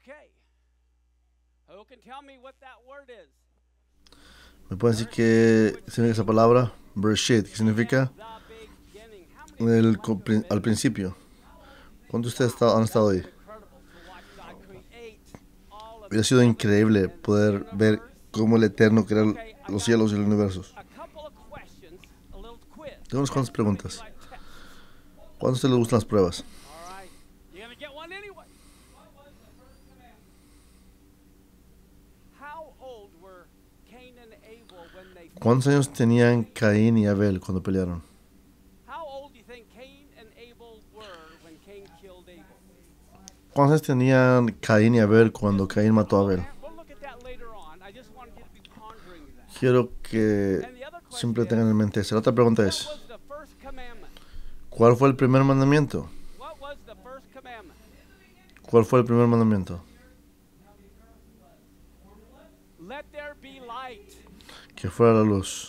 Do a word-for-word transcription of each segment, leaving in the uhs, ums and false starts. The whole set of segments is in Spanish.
¿Me pueden decir qué significa esa palabra? Bereshit, ¿qué significa? El, al principio. ¿Cuántos de ustedes han estado ahí? Hubiera sido increíble poder ver cómo el Eterno creó los cielos y el universo. Tengo unas cuantas preguntas. ¿Cuántos de ustedes les gustan las pruebas? ¿Cuántos años tenían Caín y Abel cuando pelearon? ¿Cuántos años tenían Caín y Abel cuando Caín mató a Abel? Quiero que siempre tengan en mente eso. La otra pregunta es, ¿cuál fue el primer mandamiento? ¿Cuál fue el primer mandamiento? Que fuera la luz.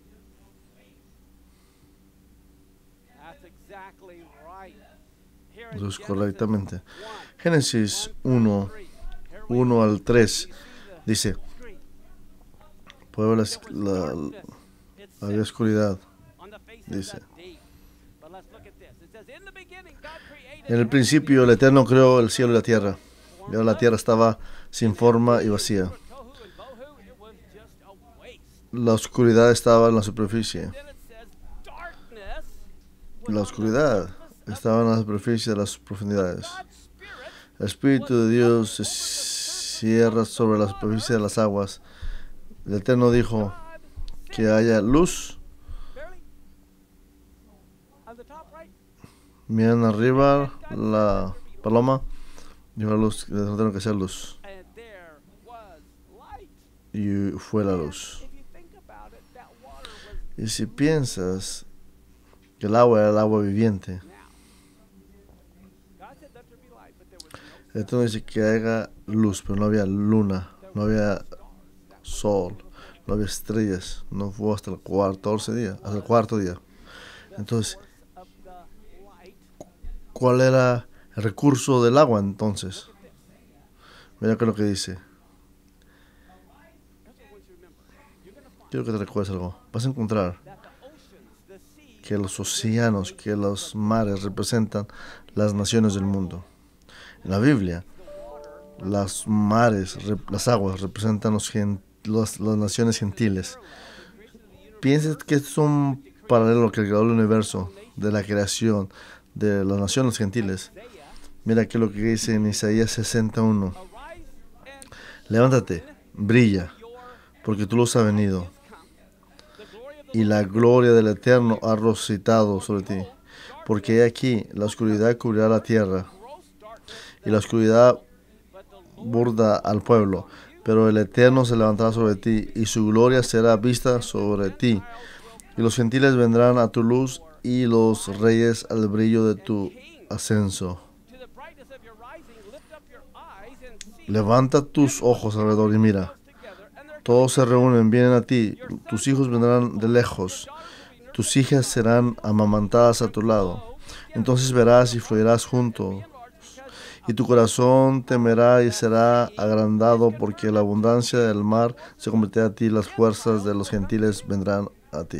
Luz correctamente. Génesis uno, uno al tres dice, puede ver la, la, la oscuridad, dice. En el principio el Eterno creó el cielo y la tierra. Y ahora la tierra estaba sin forma y vacía. La oscuridad estaba en la superficie. La oscuridad estaba en la superficie de las profundidades. El Espíritu de Dios se cierra sobre la superficie de las aguas. El Eterno dijo que haya luz. Miren arriba la paloma. Dijo la luz, el Eterno que sea luz. Y fue la luz. Y si piensas que el agua era el agua viviente, el Eterno dice que haya luz, pero no había luna, no había sol, no había estrellas, no fue hasta el cuarto día, hasta el cuarto día. Entonces, ¿cuál era el recurso del agua entonces? Mira qué es lo que dice. Quiero que te recuerdes algo. Vas a encontrar que los océanos, que los mares representan las naciones del mundo. En la Biblia, las mares, las aguas representan los, los, las naciones gentiles. Piensas que es un paralelo que el creador del universo, de la creación, de las naciones gentiles. Mira que lo que dice en Isaías sesenta y uno. Levántate, brilla, porque tú los has venido, y la gloria del Eterno ha resucitado sobre ti. Porque he aquí, la oscuridad cubrirá la tierra, y la oscuridad burda al pueblo. Pero el Eterno se levantará sobre ti, y su gloria será vista sobre ti. Y los gentiles vendrán a tu luz, y los reyes al brillo de tu ascenso. Levanta tus ojos alrededor y mira. Todos se reúnen, vienen a ti. Tus hijos vendrán de lejos. Tus hijas serán amamantadas a tu lado. Entonces verás y fluirás juntos. Y tu corazón temerá y será agrandado, porque la abundancia del mar se convertirá a ti. Las fuerzas de los gentiles vendrán a ti.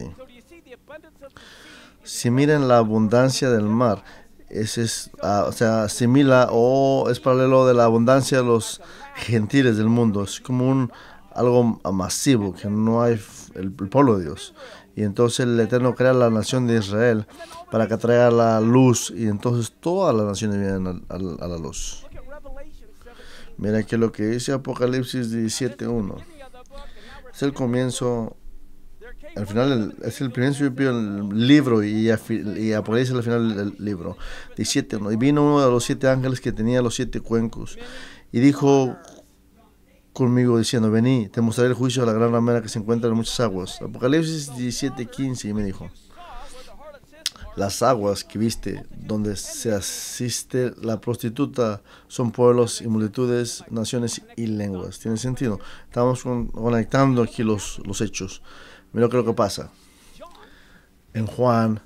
Si miren la abundancia del mar, ese es, uh, o sea, asimila o oh, es paralelo de la abundancia de los gentiles del mundo. Es como un algo masivo, que no hay el, el pueblo de Dios. Y entonces el Eterno crea la nación de Israel para que traiga la luz, y entonces todas las naciones vienen a, a, a la luz. Mira que lo que dice Apocalipsis diecisiete uno es el comienzo. Al final es el principio del libro, y, y Apocalipsis al final del libro. diecisiete uno. Y vino uno de los siete ángeles que tenía los siete cuencos, y dijo conmigo diciendo: vení, te mostraré el juicio de la gran ramera que se encuentra en muchas aguas. Apocalipsis diecisiete quince. Y me dijo: las aguas que viste, donde se asiste la prostituta, son pueblos y multitudes, naciones y lenguas. ¿Tiene sentido? Estamos con, conectando aquí los, los hechos. Mira lo que pasa. En Juan,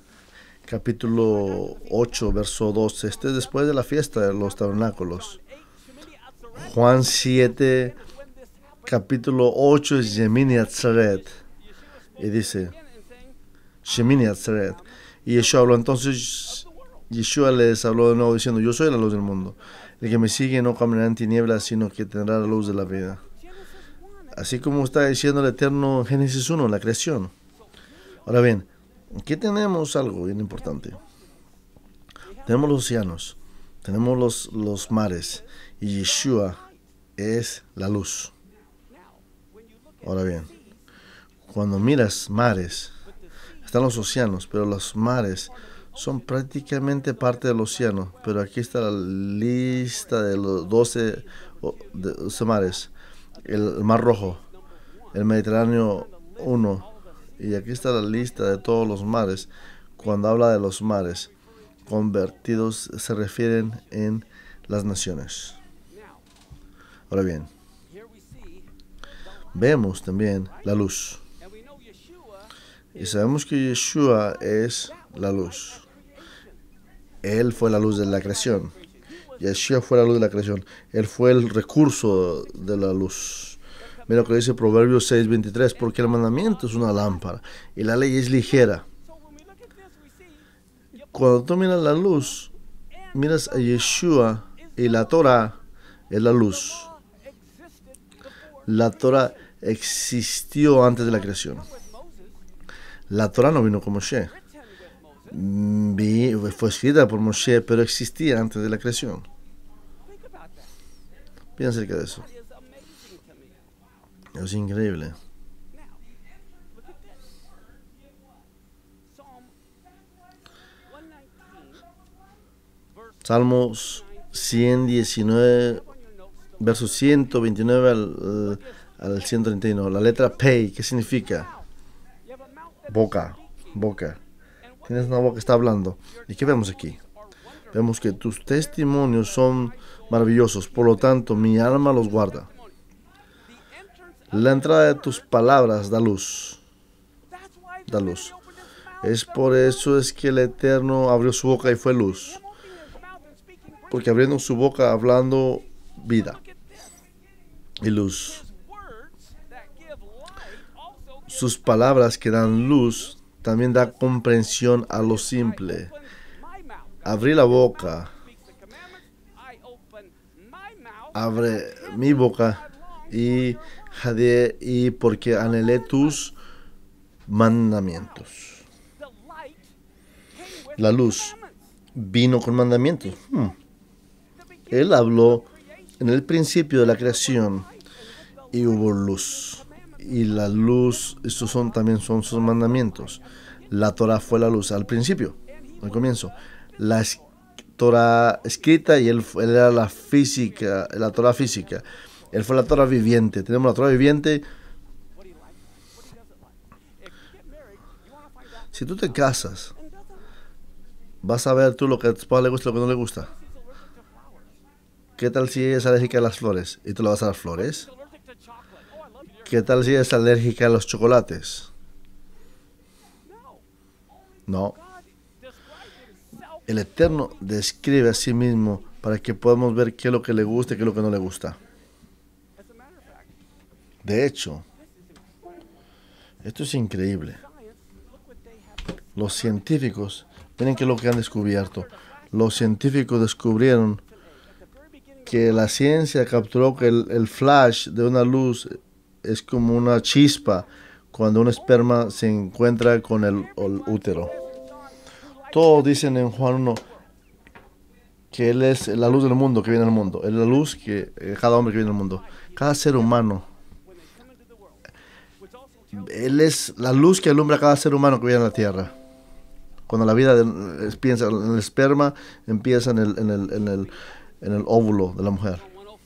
capítulo ocho, verso doce. Este es después de la fiesta de los tabernáculos. Juan siete, capítulo ocho es Shemini Atzeret. Y dice, Shemini Atzeret. Y Yeshua habló entonces, Yeshua les habló de nuevo diciendo, yo soy la luz del mundo. El que me sigue no caminará en tinieblas, sino que tendrá la luz de la vida. Así como está diciendo el Eterno en Génesis uno, la creación. Ahora bien, aquí tenemos algo bien importante. Tenemos los océanos, tenemos los, los mares, y Yeshua es la luz. Ahora bien, cuando miras mares, están los océanos, pero los mares son prácticamente parte del océano. Pero aquí está la lista de los doce, de doce mares. El, el Mar Rojo, el Mediterráneo uno. Y aquí está la lista de todos los mares. Cuando habla de los mares convertidos, se refieren en las naciones. Ahora bien, vemos también la luz. Y sabemos que Yeshua es la luz. Él fue la luz de la creación. Yeshua fue la luz de la creación. Él fue el recurso de la luz. Mira lo que dice Proverbios seis veintitrés. Porque el mandamiento es una lámpara y la ley es ligera. Cuando tú miras la luz, miras a Yeshua y la Torah es la luz. La Torah existió antes de la creación. La Torah no vino con Moshe. Fue escrita por Moshe, pero existía antes de la creación. Piensa acerca de eso. Es increíble. Salmos ciento diecinueve, versos ciento veintinueve al, al ciento treinta y uno. La letra Pei, ¿qué significa? Boca, boca. Tienes una boca que está hablando. ¿Y qué vemos aquí? Vemos que tus testimonios son maravillosos, por lo tanto mi alma los guarda. La entrada de tus palabras da luz. Da luz. Es por eso es que el Eterno abrió su boca y fue luz. Porque abriendo su boca, hablando vida y luz. Sus palabras que dan luz también da comprensión a lo simple. Abrí la boca, abre mi boca y jadeé, y porque anhelé tus mandamientos. La luz vino con mandamientos. Hmm. Él habló en el principio de la creación y hubo luz. Y la luz, estos son también son sus mandamientos. La Torah fue la luz al principio, al comienzo. La Torah escrita y él, él era la física, la Torah física. Él fue la Torah viviente. Tenemos la Torah viviente. Si tú te casas, vas a ver tú lo que a tu esposa le gusta y lo que no le gusta. ¿Qué tal si ella es alérgica a las flores y tú le vas a dar flores? ¿Qué tal si ella es alérgica a los chocolates? No. El Eterno describe a sí mismo para que podamos ver qué es lo que le gusta y qué es lo que no le gusta. De hecho, esto es increíble. Los científicos, miren qué es lo que han descubierto. Los científicos descubrieron que la ciencia capturó que el, el flash de una luz es como una chispa cuando un esperma se encuentra con el, el útero. Todos dicen en Juan uno que Él es la luz del mundo que viene al mundo. Él es la luz que eh, cada hombre que viene al mundo. Cada ser humano. Él es la luz que alumbra a cada ser humano que viene a la tierra. Cuando la vida de, empieza en el esperma, empieza en el, en el, en el, en el óvulo de la mujer.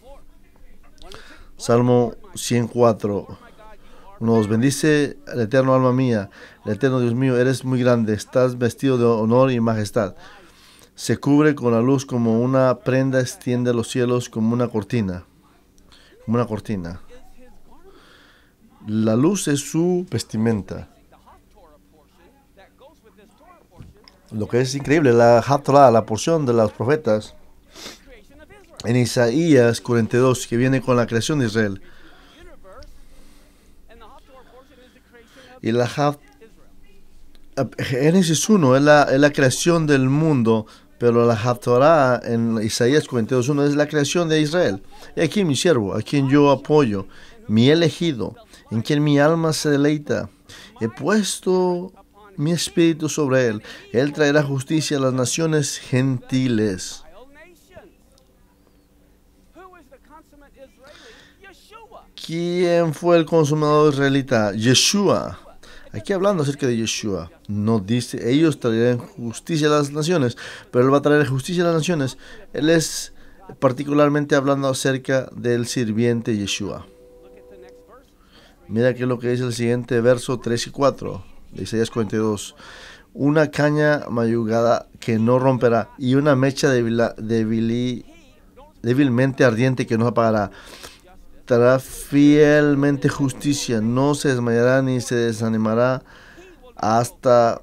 Salmo ciento cuatro. Nos bendice el eterno alma mía, el eterno Dios mío, eres muy grande, estás vestido de honor y majestad. Se cubre con la luz como una prenda, extiende los cielos como una cortina. Como una cortina. La luz es su vestimenta. Lo que es increíble, la Torah, la porción de los profetas, en Isaías cuarenta y dos, que viene con la creación de Israel. Y la Haf- Génesis uno es la, es la creación del mundo, pero la Haftorah en Isaías cuarenta y dos uno es la creación de Israel. Y aquí mi siervo, a quien yo apoyo, mi elegido, en quien mi alma se deleita. He puesto mi espíritu sobre él. Él traerá justicia a las naciones gentiles. ¿Quién fue el consumador israelita? Yeshua. Aquí hablando acerca de Yeshua, no dice, ellos traerán justicia a las naciones, pero él va a traer justicia a las naciones. Él es particularmente hablando acerca del sirviente Yeshua. Mira qué es lo que dice el siguiente verso tres y cuatro de Isaías cuarenta y dos. Una caña mayugada que no romperá y una mecha débil, débil, débilmente ardiente que no apagará. Traerá fielmente justicia, no se desmayará ni se desanimará hasta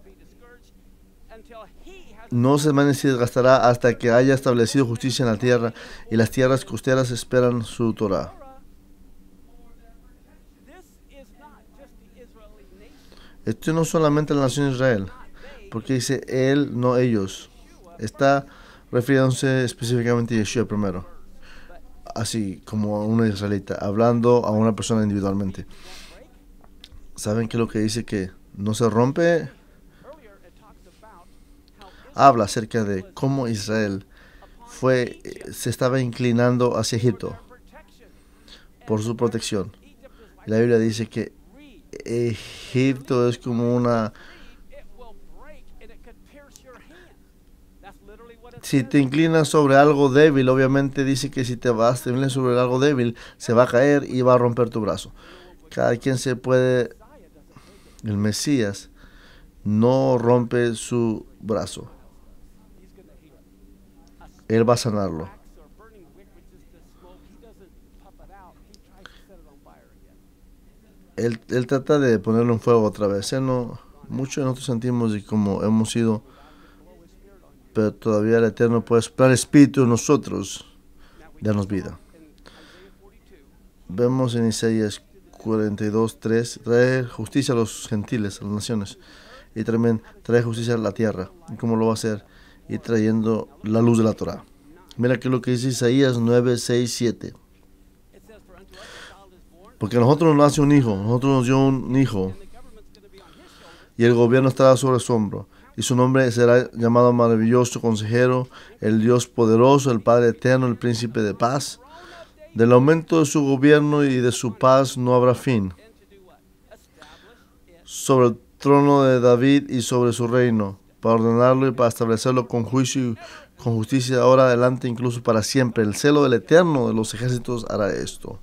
no se desgastará hasta que haya establecido justicia en la tierra, y las tierras costeras esperan su Torah. Esto no solamente la nación de Israel, porque dice él, no ellos. Está refiriéndose específicamente a Yeshua primero, así como a un israelita, hablando a una persona individualmente. ¿Saben qué es lo que dice que no se rompe? Habla acerca de cómo Israel fue, se estaba inclinando hacia Egipto por su protección. La Biblia dice que Egipto es como una... Si te inclinas sobre algo débil, obviamente dice que si te vas, te inclinas sobre algo débil, se va a caer y va a romper tu brazo. Cada quien se puede... El Mesías no rompe su brazo. Él va a sanarlo. Él, él trata de ponerlo en fuego otra vez. Él no, muchos de nosotros sentimos y como hemos sido, pero todavía el Eterno puede soplar el Espíritu en nosotros, darnos vida. Vemos en Isaías cuarenta y dos, tres, trae justicia a los gentiles, a las naciones, y también trae justicia a la tierra. ¿Y cómo lo va a hacer? Y trayendo la luz de la Torah. Mira que lo que dice Isaías nueve, seis, siete. Porque a nosotros nos nace un hijo, nosotros nos dio un hijo, y el gobierno estará sobre su hombro, y su nombre será llamado maravilloso consejero, el Dios poderoso, el Padre eterno, el príncipe de paz. Del aumento de su gobierno y de su paz no habrá fin. Sobre el trono de David y sobre su reino, para ordenarlo y para establecerlo con juicio y con justicia ahora adelante, incluso para siempre. El celo del Eterno de los ejércitos hará esto.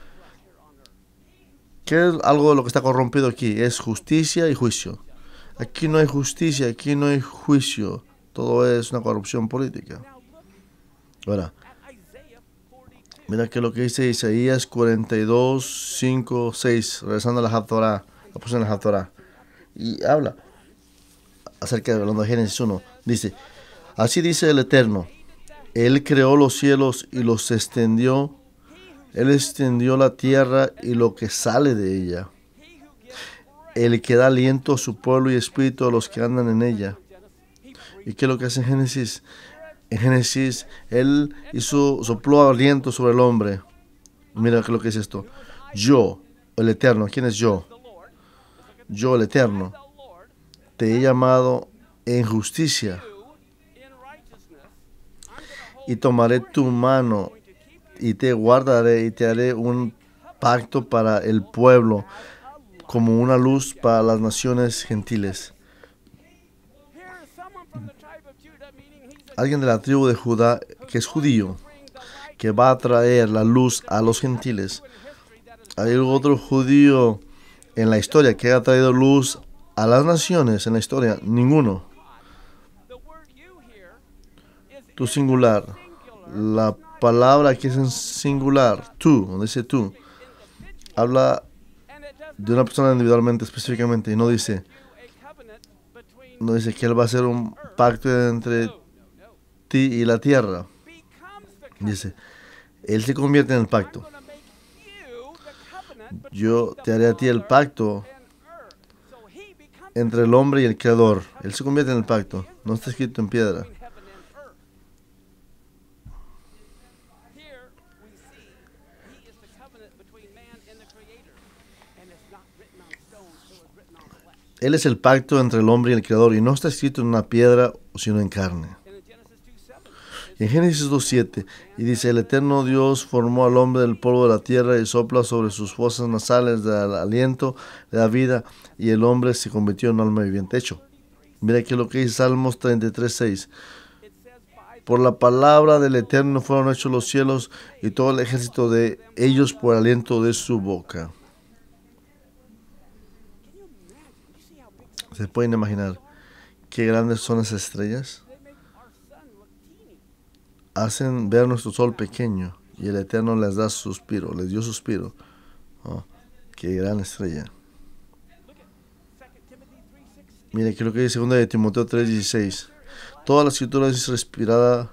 ¿Qué es algo de lo que está corrompido aquí? Es justicia y juicio. Aquí no hay justicia, aquí no hay juicio. Todo es una corrupción política. Ahora, mira que lo que dice Isaías cuarenta y dos, cinco, seis, regresando a la Haftorah, la puso en la Haftorah, y habla acerca de hablando de Génesis uno. Dice, así dice el Eterno, Él creó los cielos y los extendió. Él extendió la tierra y lo que sale de ella. Él que da aliento a su pueblo y espíritu a los que andan en ella. ¿Y qué es lo que hace en Génesis? En Génesis, Él hizo, sopló aliento sobre el hombre. Mira qué es lo que es esto. Yo, el Eterno, ¿quién es yo? Yo, el Eterno, te he llamado en justicia y tomaré tu mano y te guardaré y te haré un pacto para el pueblo, como una luz para las naciones gentiles. Alguien de la tribu de Judá que es judío, que va a traer la luz a los gentiles. Hay otro judío en la historia que ha traído luz a las naciones en la historia. Ninguno. Tu singular. La palabra aquí es en singular. Tú, donde dice tú. Habla de una persona individualmente, específicamente, y no dice, no dice que él va a hacer un pacto entre ti y la tierra. Dice, Él se convierte en el pacto. Yo te haré a ti el pacto entre el hombre y el Creador. Él se convierte en el pacto. No está escrito en piedra. Él es el pacto entre el hombre y el Creador y no está escrito en una piedra, sino en carne. Y en Génesis dos siete, y dice, el eterno Dios formó al hombre del polvo de la tierra y sopla sobre sus fosas nasales del aliento de la vida, y el hombre se convirtió en un alma viviente. Hecho, mira aquí lo que dice Salmos treinta y tres seis. Por la palabra del eterno fueron hechos los cielos y todo el ejército de ellos por el aliento de su boca. ¿Se pueden imaginar qué grandes son esas estrellas? Hacen ver nuestro sol pequeño y el Eterno les da suspiro, les dio suspiro. Oh, qué gran estrella. Mire, creo que dice segunda de Timoteo tres dieciséis. Toda la escritura es inspirada,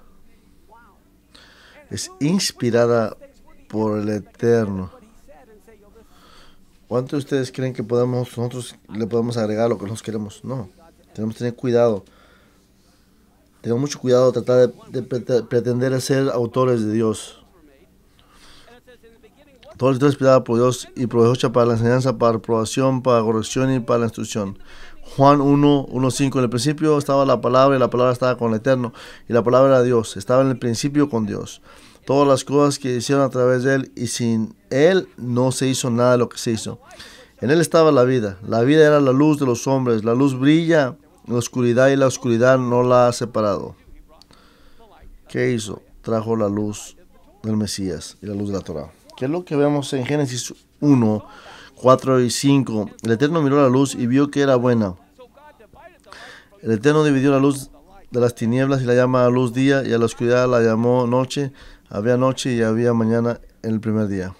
es inspirada por el Eterno. ¿Cuántos de ustedes creen que podemos, nosotros le podemos agregar lo que nosotros queremos? No, tenemos que tener cuidado. Tenemos mucho cuidado de tratar de, de pretender ser autores de Dios. Toda la escritura es inspirada por Dios y provechosa para la enseñanza, para la aprobación, para la corrección y para la instrucción. Juan uno, uno, cinco. En el principio estaba la palabra y la palabra estaba con el Eterno y la palabra era Dios. Estaba en el principio con Dios. Todas las cosas que hicieron a través de Él y sin Él no se hizo nada de lo que se hizo. En Él estaba la vida. La vida era la luz de los hombres. La luz brilla en la oscuridad y la oscuridad no la ha separado. ¿Qué hizo? Trajo la luz del Mesías y la luz de la Torah. ¿Qué es lo que vemos en Génesis uno, cuatro y cinco? El Eterno miró la luz y vio que era buena. El Eterno dividió la luz de las tinieblas y la llama a luz día, y a la oscuridad la llamó noche. Había noche y había mañana en el primer día.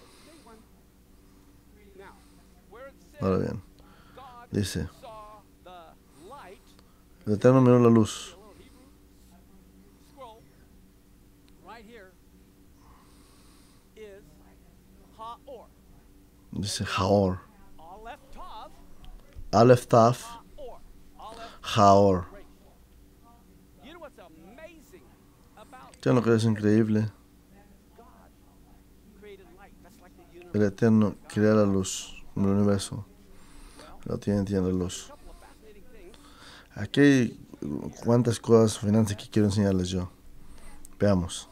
Ahora bien, dice, el Eterno miró la luz. Dice Haor. Aleph Taf. Haor. ¿Qué es lo que es increíble? El Eterno crea la luz en el universo. Lo tiene, tiene la luz. Aquí hay cuántas cosas fascinantes que quiero enseñarles yo. Veamos.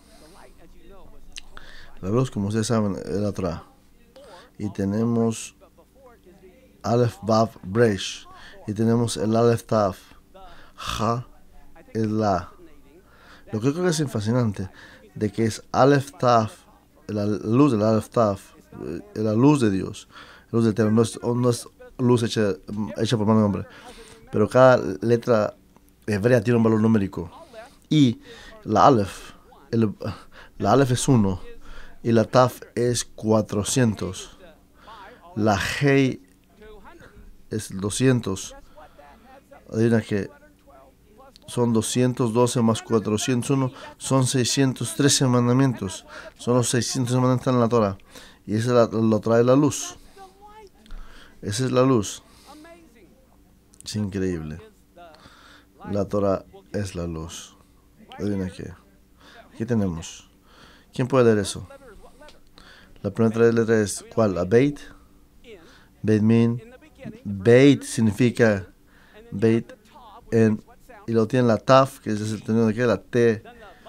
La luz, como ustedes saben, es la Torah. Y tenemos Aleph Vav Bresh. Y tenemos el Aleph Taf. Ha es la. Lo que creo que es fascinante de que es Aleph Taf, la luz del Aleph Taf, la luz de Dios, la luz del Eterno. No es, no es luz hecha, hecha por mano de hombre, pero cada letra hebrea tiene un valor numérico. Y la Aleph, el, la Aleph es uno y la Taf es cuatrocientos. La Hei es doscientos. Adivina que son doscientos doce más cuatrocientos uno, son seiscientos trece mandamientos. Son los seiscientos mandamientos en la Torah. Y esa la, lo trae la luz. Esa es la luz. Es increíble. La Torah es la luz. Adivina qué. Aquí tenemos. ¿Quién puede leer eso? La primera letra es ¿cuál? ¿La Beit? Beit Min. Beit significa Beit en, y luego tiene la Taf, que es el tenido de que la T.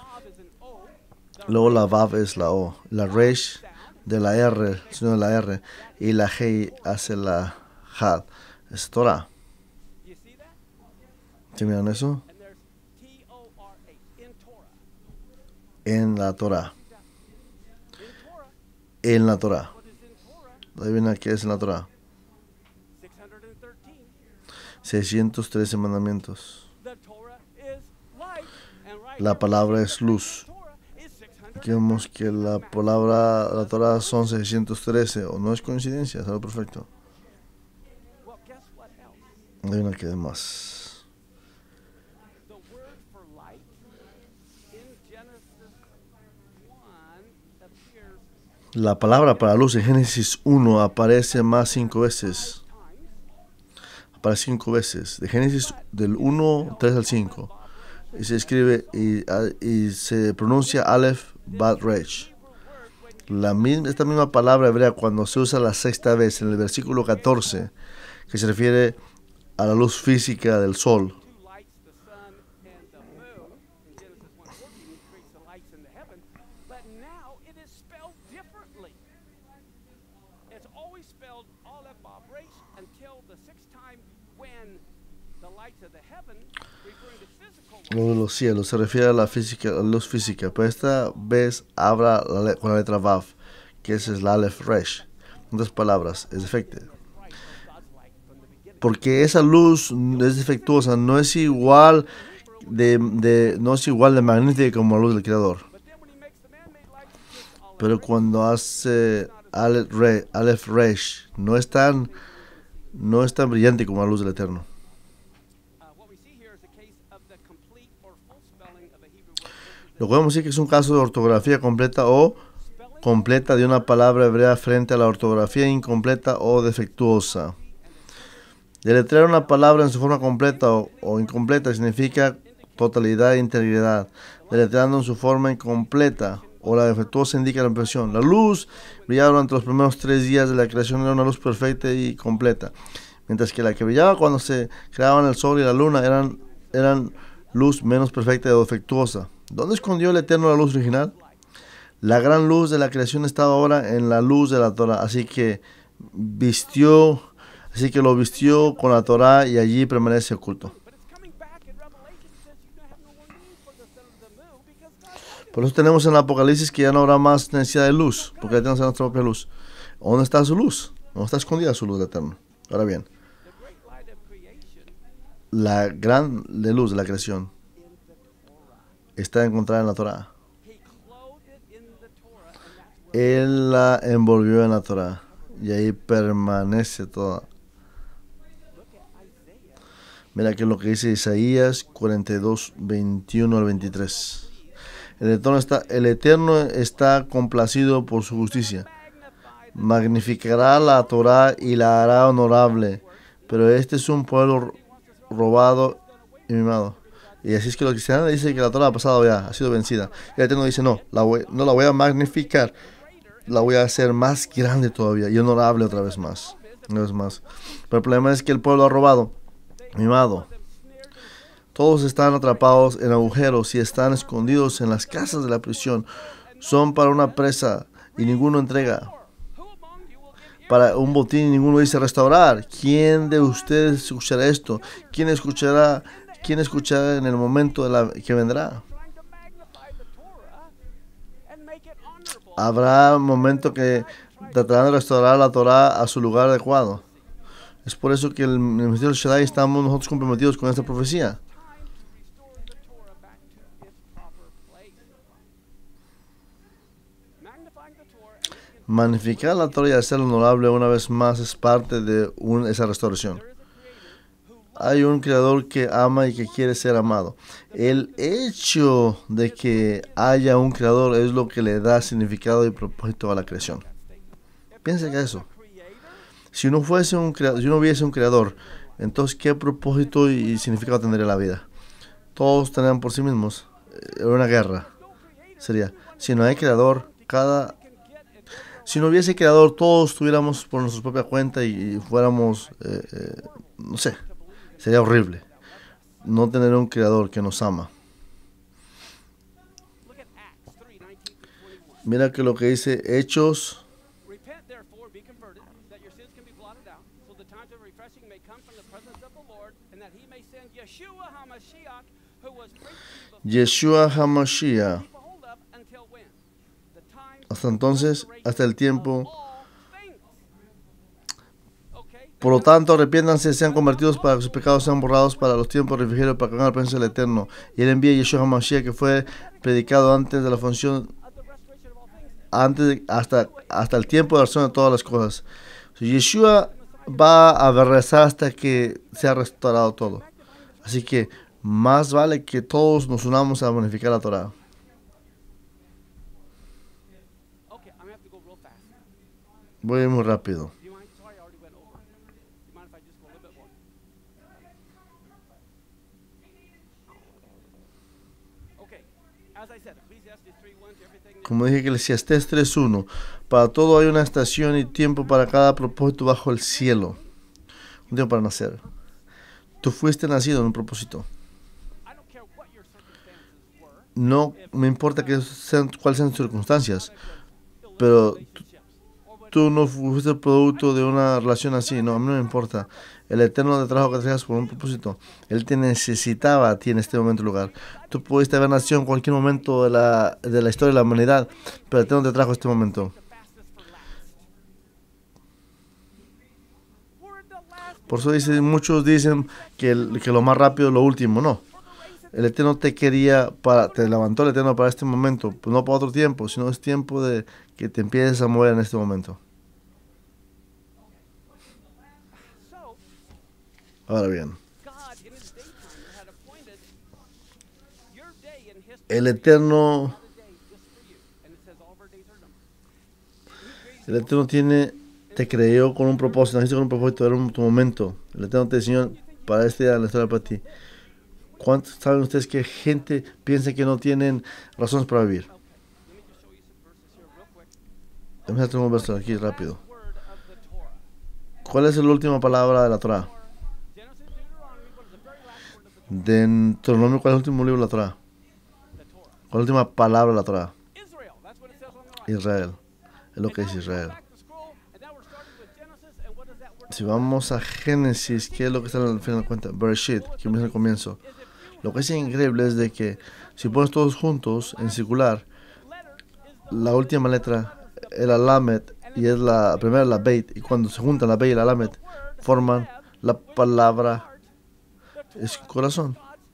Luego la Vav es la O. La Resh de la R, el sonido de la R. Y la Hei hace la Had. Es Torah. ¿Sí miran eso? En la Torah. En la Torah. Adivina qué es en la Torah. seiscientos trece mandamientos. La palabra es luz. Aquí vemos que la palabra, la Torah son seiscientos trece, o no es coincidencia, es algo perfecto. Hay una que es más. La palabra para luz en Génesis uno aparece más cinco veces. Aparece cinco veces. De Génesis del uno, tres al cinco. Y se escribe y, y se pronuncia Aleph Bat Resh. La misma, esta misma palabra hebrea cuando se usa la sexta vez en el versículo catorce, que se refiere a la luz física del sol. Luz de los cielos se refiere a la física, a la luz física, pero esta vez habla la con la letra Vav, que esa es la Aleph Resh. En otras palabras, es defectiva. Porque esa luz es defectuosa, no es igual de, de no es igual de magnífica como la luz del Creador. Pero cuando hace Aleph Resh, Aleph Resh no es tan no es tan brillante como la luz del Eterno. Lo que podemos decir que es un caso de ortografía completa o completa de una palabra hebrea frente a la ortografía incompleta o defectuosa. Deletrear una palabra en su forma completa o, o incompleta significa totalidad e integridad. Deletreando en su forma incompleta o la defectuosa indica la impresión. La luz brillaba durante los primeros tres días de la creación, era una luz perfecta y completa. Mientras que la que brillaba cuando se creaban el sol y la luna eran, eran luz menos perfecta y defectuosa. ¿Dónde escondió el Eterno la luz original? La gran luz de la creación estaba ahora en la luz de la Torah, así que vistió, así que lo vistió con la Torah y allí permanece oculto. Por eso tenemos en el Apocalipsis que ya no habrá más necesidad de luz, porque ya tenemos nuestra propia luz. ¿Dónde está su luz? ¿Dónde está escondida su luz del Eterno? Ahora bien, la gran luz de la creación está encontrada en la Torah. Él la envolvió en la Torah y ahí permanece toda. Mira que lo que dice Isaías cuarenta y dos, veintiuno al veintitrés. El Eterno está, el Eterno está complacido por su justicia. Magnificará la Torah y la hará honorable. Pero este es un pueblo robado y mimado. Y así es que los cristianos dicen que la Torah ha pasado ya, ha sido vencida. Y el Eterno dice, no, la voy, no la voy a magnificar. La voy a hacer más grande todavía y honorable otra vez más. Una vez más. Pero el problema es que el pueblo ha robado, mimado. Todos están atrapados en agujeros y están escondidos en las casas de la prisión. Son para una presa y ninguno entrega. Para un botín y ninguno dice restaurar. ¿Quién de ustedes escuchará esto? ¿Quién escuchará, quién escuchará en el momento de la, que vendrá? Habrá un momento que tratarán de restaurar la Torah a su lugar adecuado. Es por eso que en el Ministerio Shaddai estamos nosotros comprometidos con esta profecía. Magnificar la Torah y hacerla honorable una vez más es parte de un, esa restauración. Hay un creador que ama y que quiere ser amado. El hecho de que haya un creador es lo que le da significado y propósito a la creación. Piensa que eso. Si no fuese un creador, si no hubiese un creador, entonces ¿qué propósito y significado tendría la vida? Todos tendrían por sí mismos. Eh, una guerra. Sería, si no hay creador, cada si no hubiese creador, todos estuviéramos por nuestra propia cuenta y, y fuéramos, eh, eh, no sé, sería horrible no tener un creador que nos ama. Mira que lo que dice Hechos Yeshua HaMashiach. Hasta entonces, hasta el tiempo. Por lo tanto, arrepiéntanse, sean convertidos para que sus pecados sean borrados para los tiempos de refrigerio, para que hagan la presencia del Eterno. Y él envía a Yeshua HaMashiach, que fue predicado antes de la función, antes de, hasta, hasta el tiempo de la acción de todas las cosas. So, Yeshua va a regresar hasta que sea restaurado todo. Así que más vale que todos nos unamos a magnificar la Torah. Voy muy rápido. Como dije, Eclesiastés tres uno. Para todo hay una estación y tiempo para cada propósito bajo el cielo. Un tiempo para nacer. Tú fuiste nacido en un propósito. No me importa que sean, cuáles sean tus circunstancias, pero tú, tú no fuiste producto de una relación así. No, a mí no me importa. El Eterno te trajo que te traigas por un propósito. Él te necesitaba a ti en este momento lugar. Tú pudiste haber nacido en cualquier momento de la, de la historia de la humanidad, pero el Eterno te trajo a este momento. Por eso dicen, muchos dicen que, el, que lo más rápido es lo último. No. El Eterno te quería, para, te levantó el Eterno para este momento, pues no para otro tiempo, sino es tiempo de que te empieces a mover en este momento. Ahora bien, el Eterno, el Eterno tiene, te creó con un propósito, naciste con un propósito, era un, tu momento. El Eterno te diseñó para este día, la historia para ti. ¿Cuántos saben ustedes que gente piensa que no tienen razones para vivir? Déjame hacer un verso aquí rápido. ¿Cuál es la última palabra de la Torah? De Deuteronomio, ¿cuál es el último libro de la Torah? ¿Cuál es la última palabra de la Torah? Israel. Es lo que dice Israel. Si vamos a Génesis, ¿qué es lo que está al final de cuenta? Bereshit, que empieza al comienzo. Lo que es increíble es de que si pones todos juntos en circular, la última letra es la Lamet y es la primera la Beit, y cuando se juntan la Beit y la Lamet forman la palabra es corazón.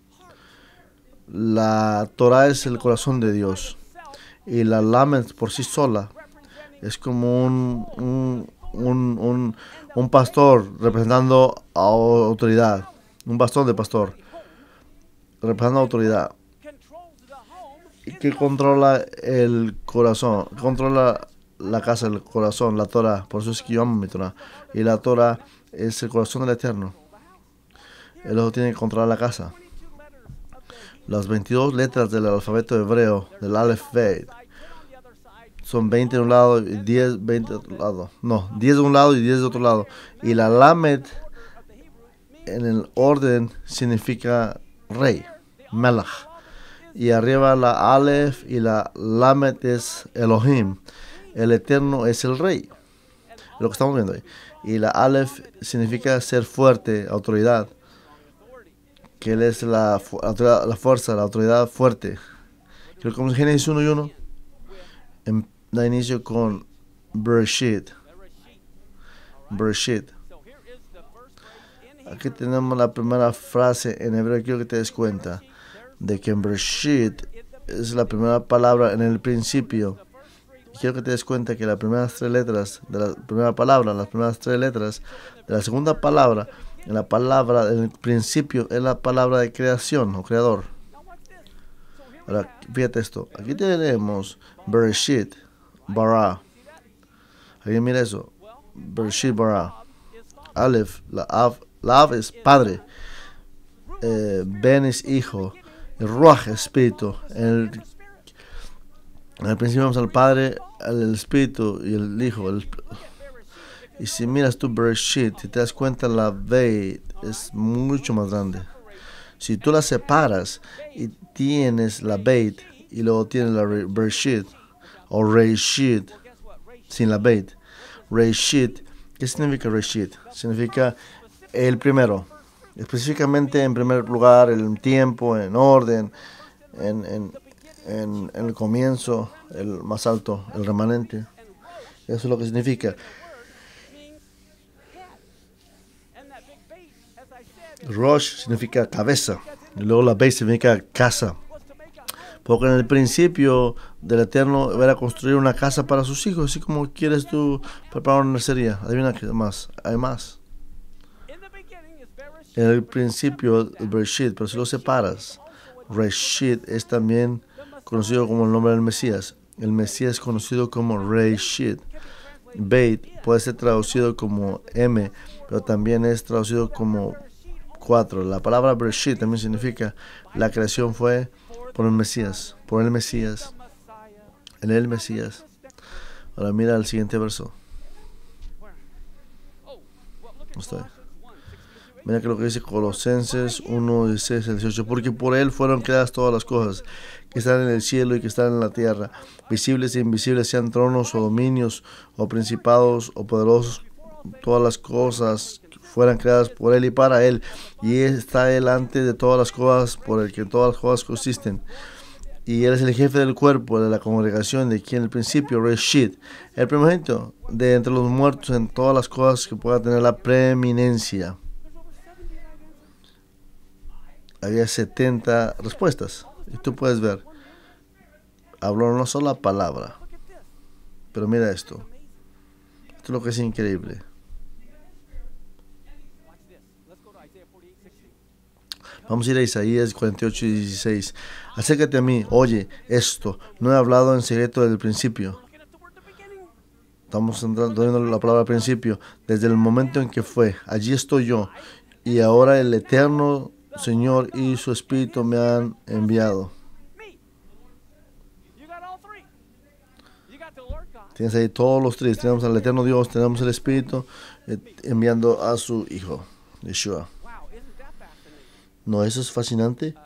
La Torah es el corazón de Dios y la Lamet por sí sola es como un, un, un, un, un pastor representando a autoridad, un bastón de pastor representando a autoridad y que controla el corazón, controla la casa, el corazón, la Torah. Por eso es que yo amo mi Torah. Y la Torah es el corazón del Eterno. Él lo tiene que controlar la casa. Las veintidós letras del alfabeto hebreo, del Aleph Beit, son veinte de un lado y diez, veinte de otro lado. No, diez de un lado y diez de otro lado. Y la Lamed en el orden significa rey, Melach. Y arriba la Aleph y la Lamed es Elohim. El Eterno es el rey. Lo que estamos viendo ahí. Y la Aleph significa ser fuerte, autoridad. Que Él es la, la fuerza, la autoridad fuerte. Creo que como en Génesis uno y uno, en, da inicio con Bereshit. Bereshit. Aquí tenemos la primera frase en hebreo. Quiero que te des cuenta de que en Bereshit es la primera palabra en el principio. Quiero que te des cuenta que las primeras tres letras de la primera palabra, las primeras tres letras de la segunda palabra, en la palabra en el principio es la palabra de creación o creador. Ahora, fíjate esto. Aquí tenemos Bereshit, bara. ¿Alguien mira eso? Bereshit, bara. Aleph, la Av, la Av es padre. Eh, ben es hijo. El Ruach, espíritu. El, en el principio vamos al Padre, al Espíritu y el Hijo. El, y si miras tu Bereshit, si te das cuenta, la Beit es mucho más grande. Si tú la separas y tienes la Beit y luego tienes la Bereshit o Reishit sin la Beit. Reishit, ¿qué significa Reishit? Significa el primero. Específicamente en primer lugar, el tiempo, en orden, en, en, en, en el comienzo, el más alto, el remanente. Eso es lo que significa. Rosh significa cabeza, y luego la Beit significa casa. Porque en el principio del Eterno era construir una casa para sus hijos, así como quieres tú preparar una nursería. Adivina qué más, hay más. En el principio, el Bereshit, pero si lo separas, Reshit es también conocido como el nombre del Mesías. El Mesías es conocido como Reishit. Beit puede ser traducido como M, pero también es traducido como cuatro. La palabra Bereshit también significa la creación fue por el Mesías, por el Mesías, en el Mesías. Ahora mira el siguiente verso. ¿No estoy? Mira que lo que dice Colosenses uno, dieciséis al dieciocho. Porque por él fueron creadas todas las cosas que están en el cielo y que están en la tierra, visibles e invisibles, sean tronos o dominios o principados o poderosos. Todas las cosas fueran creadas por él y para él. Y está él antes de todas las cosas, por el que todas las cosas consisten. Y él es el jefe del cuerpo, de la congregación, de quien el principio, Reshit, el primogénito de entre los muertos en todas las cosas que pueda tener la preeminencia. Había setenta respuestas. Y tú puedes ver, habló una sola palabra. Pero mira esto. Esto es lo que es increíble. Vamos a ir a Isaías cuarenta y ocho y dieciséis. Acércate a mí, oye esto. No he hablado en secreto desde el principio. Estamos entrando la palabra al principio. Desde el momento en que fue. Allí estoy yo. Y ahora el eterno Señor y su Espíritu me han enviado. Tienes ahí todos los tres. Tenemos al eterno Dios, tenemos el Espíritu enviando a su Hijo, Yeshua. ¿No eso es fascinante?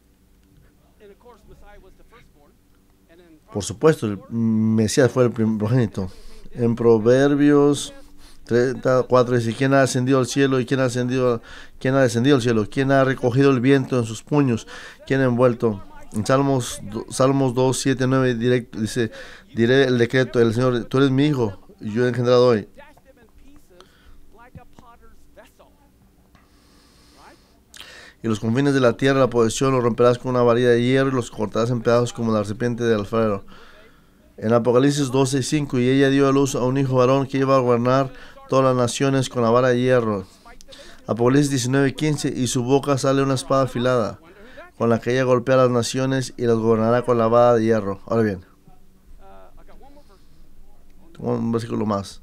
Por supuesto, el Mesías fue el primogénito. En Proverbios treinta y cuatro dice: ¿quién ha ascendido al cielo y quién ha ascendido, quién ha descendido al cielo? ¿Quién ha recogido el viento en sus puños? ¿Quién ha envuelto? En Salmos, Salmos dos, siete, nueve directo dice: diré el decreto del Señor, tú eres mi hijo y yo he engendrado hoy. Y los confines de la tierra, la posesión, los romperás con una varilla de hierro y los cortarás en pedazos como la serpiente del alfarero. En Apocalipsis doce, cinco, y ella dio a luz a un hijo varón que iba a gobernar todas las naciones con la vara de hierro. Apocalipsis diecinueve, quince, y su boca sale una espada afilada, con la que ella golpea a las naciones y las gobernará con la vara de hierro. Ahora bien, tengo un versículo más.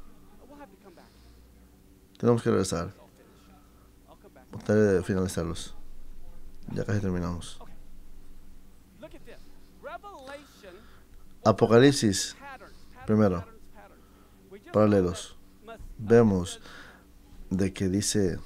Tenemos que regresar. Trataré de finalizarlos. Ya casi terminamos. Apocalipsis, primero, paralelos. Vemos de que dice: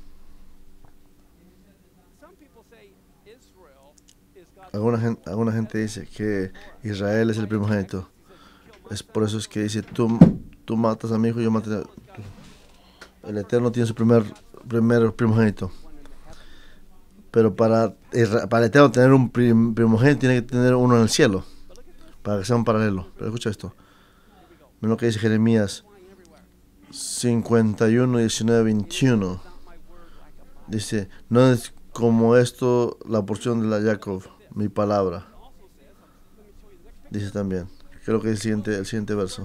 alguna gente, alguna gente dice que Israel es el primogénito. Es por eso es que dice: tú, tú matas a mi hijo y yo maté a... El Eterno tiene su primer, primer primogénito. Pero para, para el Eterno tener un prim, primogénito tiene que tener uno en el cielo, para que sea un paralelo. Pero escucha esto. Mira lo que dice Jeremías cincuenta y uno, diecinueve, veintiuno. Dice: no es como esto la porción de la Jacob, mi palabra. Dice también, creo que es el siguiente, el siguiente verso.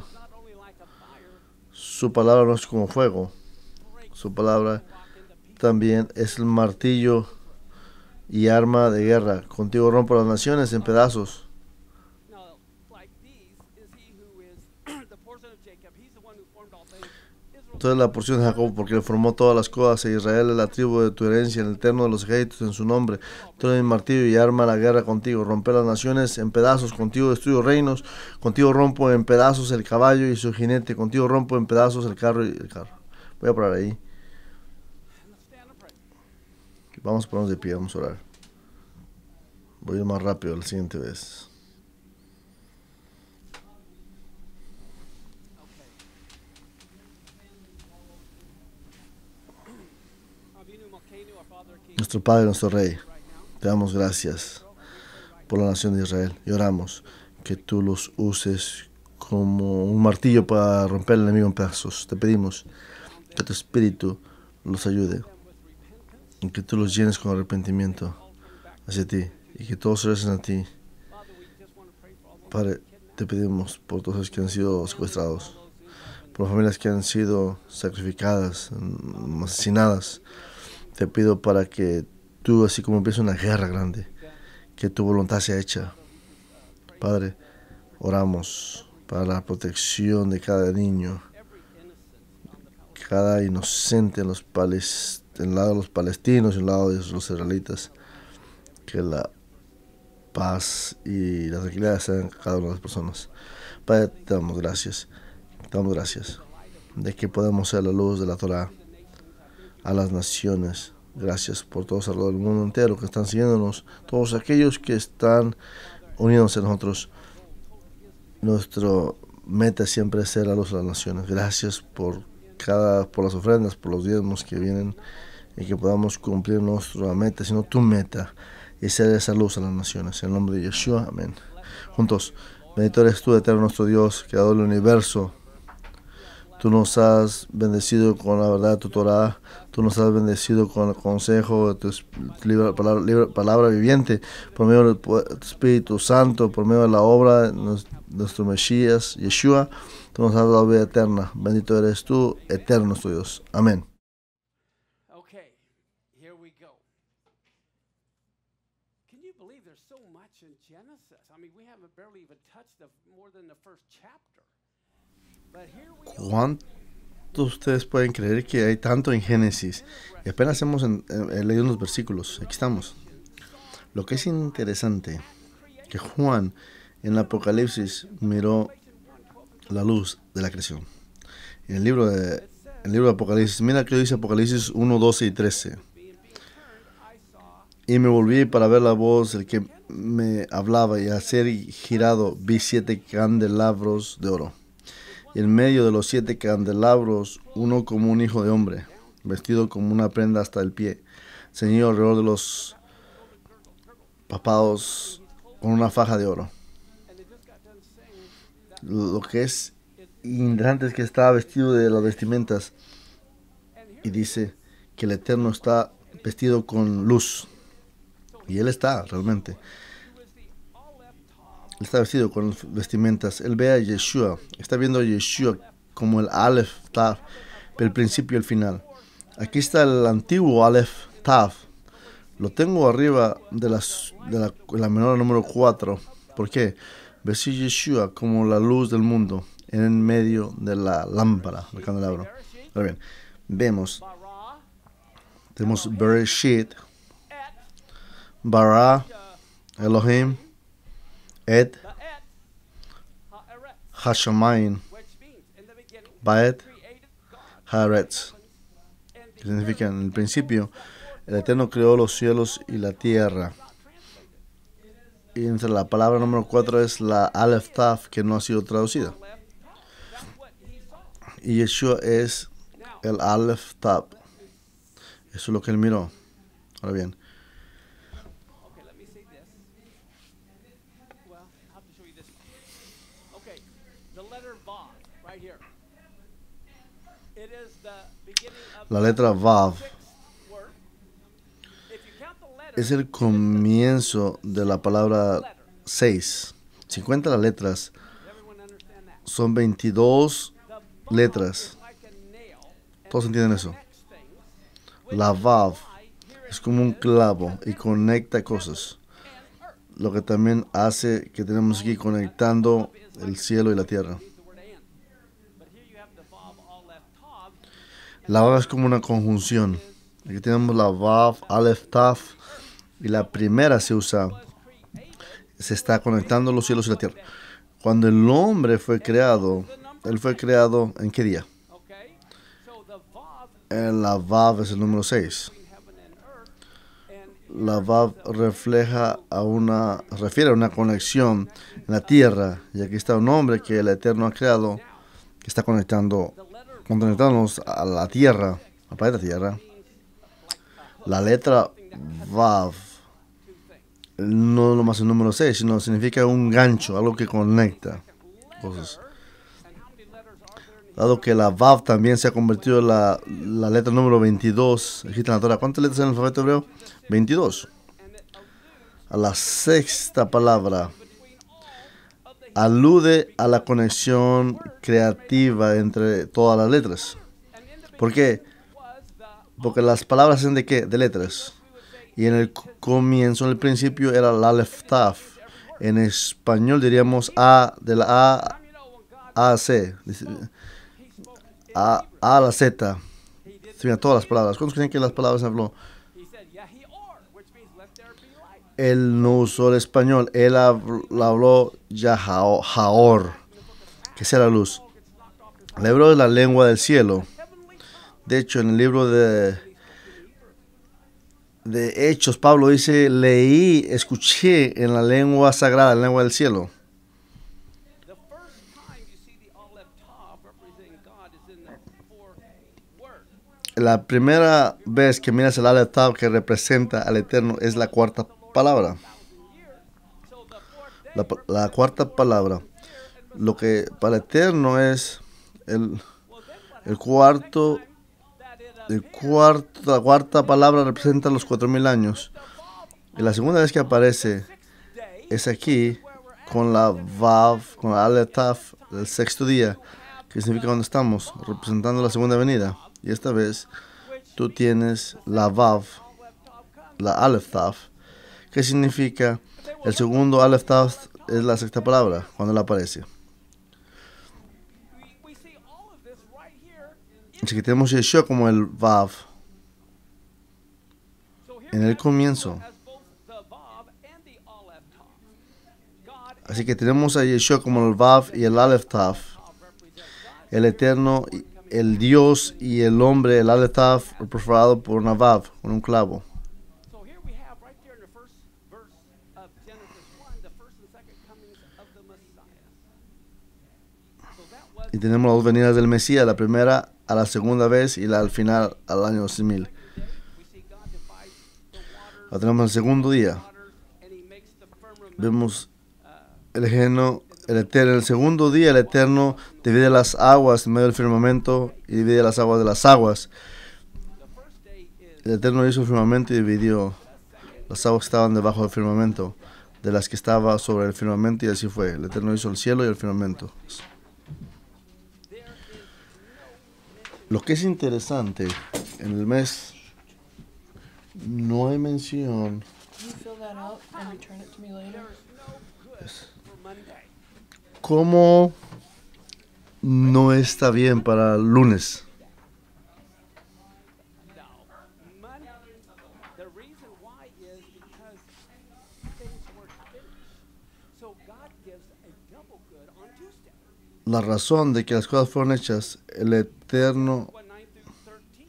Su palabra no es como fuego. Su palabra también es el martillo y arma de guerra. Contigo rompo las naciones en pedazos. Entonces la porción de Jacob, porque le formó todas las cosas, e Israel es la tribu de tu herencia, en el eterno de los ejércitos en su nombre. Tú eres mi martillo y arma la guerra contigo. Romper las naciones en pedazos, contigo destruyo reinos, contigo rompo en pedazos el caballo y su jinete, contigo rompo en pedazos el carro y el carro. Voy a parar ahí. Vamos a ponernos de pie, vamos a orar. Voy a ir más rápido la siguiente vez. Nuestro Padre, nuestro Rey, te damos gracias por la nación de Israel y oramos que tú los uses como un martillo para romper al enemigo en pedazos. Te pedimos que tu Espíritu los ayude y que tú los llenes con arrepentimiento hacia ti y que todos recen a ti. Padre, te pedimos por todos los que han sido secuestrados, por las familias que han sido sacrificadas, asesinadas. Te pido para que tú, así como empieza una guerra grande, que tu voluntad sea hecha. Padre, oramos para la protección de cada niño, cada inocente en, los palest en el lado de los palestinos y en el lado de los israelitas. Que la paz y la tranquilidad sean en cada una de las personas. Padre, te damos gracias. Te damos gracias de que podemos ser la luz de la Torah a las naciones. Gracias por todos alrededor del mundo entero que están siguiéndonos, todos aquellos que están uniéndose a nosotros. Nuestro meta siempre es ser la luz de las naciones. Gracias por cada, por las ofrendas, por los diezmos que vienen y que podamos cumplir nuestra meta, sino tu meta, y ser esa luz a las naciones. En el nombre de Yeshua, amén. Juntos, bendito eres tú, eterno nuestro Dios, creador del universo. Tú nos has bendecido con la verdad de tu Torah. Tú nos has bendecido con el consejo de tu libre, palabra, libre, palabra viviente, por medio del tu Espíritu Santo, por medio de la obra de nuestro Mesías, Yeshua. Tú nos has dado vida eterna. Bendito eres tú, eterno nuestro Dios. Amén. Okay, here we go. Can you believe there's so much in Genesis? I mean, we haven't barely even touched the, more than the first chapter. But here we are. ¿Cuántos ustedes pueden creer que hay tanto en Génesis? Y apenas hemos en, en, leído unos versículos. Aquí estamos. Lo que es interesante, que Juan en el Apocalipsis miró la luz de la creación. En el libro de, el libro de Apocalipsis, mira que dice Apocalipsis uno, doce y trece. Y me volví para ver la voz del que me hablaba, y al ser girado vi siete candelabros de oro. Y en medio de los siete candelabros, uno como un hijo de hombre, vestido como una prenda hasta el pie, ceñido alrededor de los papados con una faja de oro. Lo que es interesante es que estaba vestido de las vestimentas, y dice que el Eterno está vestido con luz. Y Él está realmente. Él está vestido con vestimentas. Él ve a Yeshua. Está viendo a Yeshua como el Aleph Tav, el principio y el final. Aquí está el antiguo Aleph Tav. Lo tengo arriba de, las, de la, la menor número cuatro. ¿Por qué? Ve a Yeshua como la luz del mundo en medio de la lámpara, del candelabro. Ahora bien, vemos. Tenemos Bereshit, Bara, Elohim, Ed, Hashamayim, Baet, Haaretz. Que significa, en el principio, el Eterno creó los cielos y la tierra. Y entre la palabra número cuatro es la Aleph Tav, que no ha sido traducida. Y Yeshua es el Aleph Tav. Eso es lo que él miró. Ahora bien. La letra Vav es el comienzo de la palabra seis. Si cuenta las letras, son veintidós letras. ¿Todos entienden eso? La Vav es como un clavo y conecta cosas. Lo que también hace que tenemos aquí conectando el cielo y la tierra. La Vav es como una conjunción. Aquí tenemos la Vav, Aleph, Tav. Y la primera se usa, se está conectando los cielos y la tierra. Cuando el hombre fue creado, él fue creado ¿en qué día? En la Vav es el número seis. La Vav refleja a una, refiere a una conexión en la tierra. Y aquí está un hombre que el Eterno ha creado, que está conectando, conectándonos a la tierra, a la tierra. La letra Vav no nomás el número seis, sino significa un gancho, algo que conecta cosas. Dado que la Vav también se ha convertido en la, la letra número veintidós, escrita en la Torah. ¿Cuántas letras en el alfabeto hebreo? veintidós. A la sexta palabra alude a la conexión creativa entre todas las letras. ¿Por qué? Porque las palabras son de qué? De letras. Y en el comienzo, en el principio, era la Aleph Tav. En español diríamos A, de la A A, C. Dice, A, A a la Z. Sí, mira, todas las palabras. ¿Cuántos creen que las palabras habló? Él no usó el español. Él hab- habló Yahaor, que sea la luz. El hebreo es la lengua del cielo. De hecho, en el libro de, de Hechos, Pablo dice, leí, escuché en la lengua sagrada, la lengua del cielo. The first time you see the Aleph Tav representing God is in the fourth word. La primera vez que miras el Aleph Tav que representa al Eterno es la cuarta palabra. So the fourth day La, pa- la cuarta palabra. Lo que para el Eterno es el, el cuarto, that it el cuarto, la cuarta palabra representa los cuatro mil años. Y la segunda vez que aparece day es aquí con la Vav, con la Aleph Tav del sexto día, que significa donde estamos, representando la segunda venida. Y esta vez tú tienes la Vav, la Aleph Tav, que significa el segundo Aleph Tav es la sexta palabra cuando él aparece. we, we see all of this right here. Así que tenemos Yeshua como el Vav. So here En el comienzo. as both the Vav and the Aleph Tav. God Así que tenemos a Yeshua como el Vav y el Aleph Tav. represents God. El Eterno, el Dios y el hombre, el Aleph Tav, perforado por una Vav, con un clavo. So here we have right there in the first verse of Genesis one, the first and second comings of the Messiah. So that was Y tenemos las dos venidas del Mesías, la primera a la segunda vez y la al final al año seis mil. we see God divides the waters, La tenemos el segundo día. waters and he makes the firmament. Vemos el Eterno, el Eterno, el segundo día el Eterno divide las aguas en medio del firmamento y divide las aguas de las aguas. The first day is El Eterno hizo el firmamento y dividió las aguas que estaban debajo del firmamento de las que estaba sobre el firmamento, y así fue. El Eterno hizo el cielo y el firmamento. Lo que es interesante, en el mes no hay mención Can you fill that out and return it to me later? for Monday. cómo no está bien para el lunes. No. Monday. The reason why is because things weren't finished. So God gives a double good on Tuesday. La razón de que las cosas fueron hechas, el Eterno. one nine through thirteen.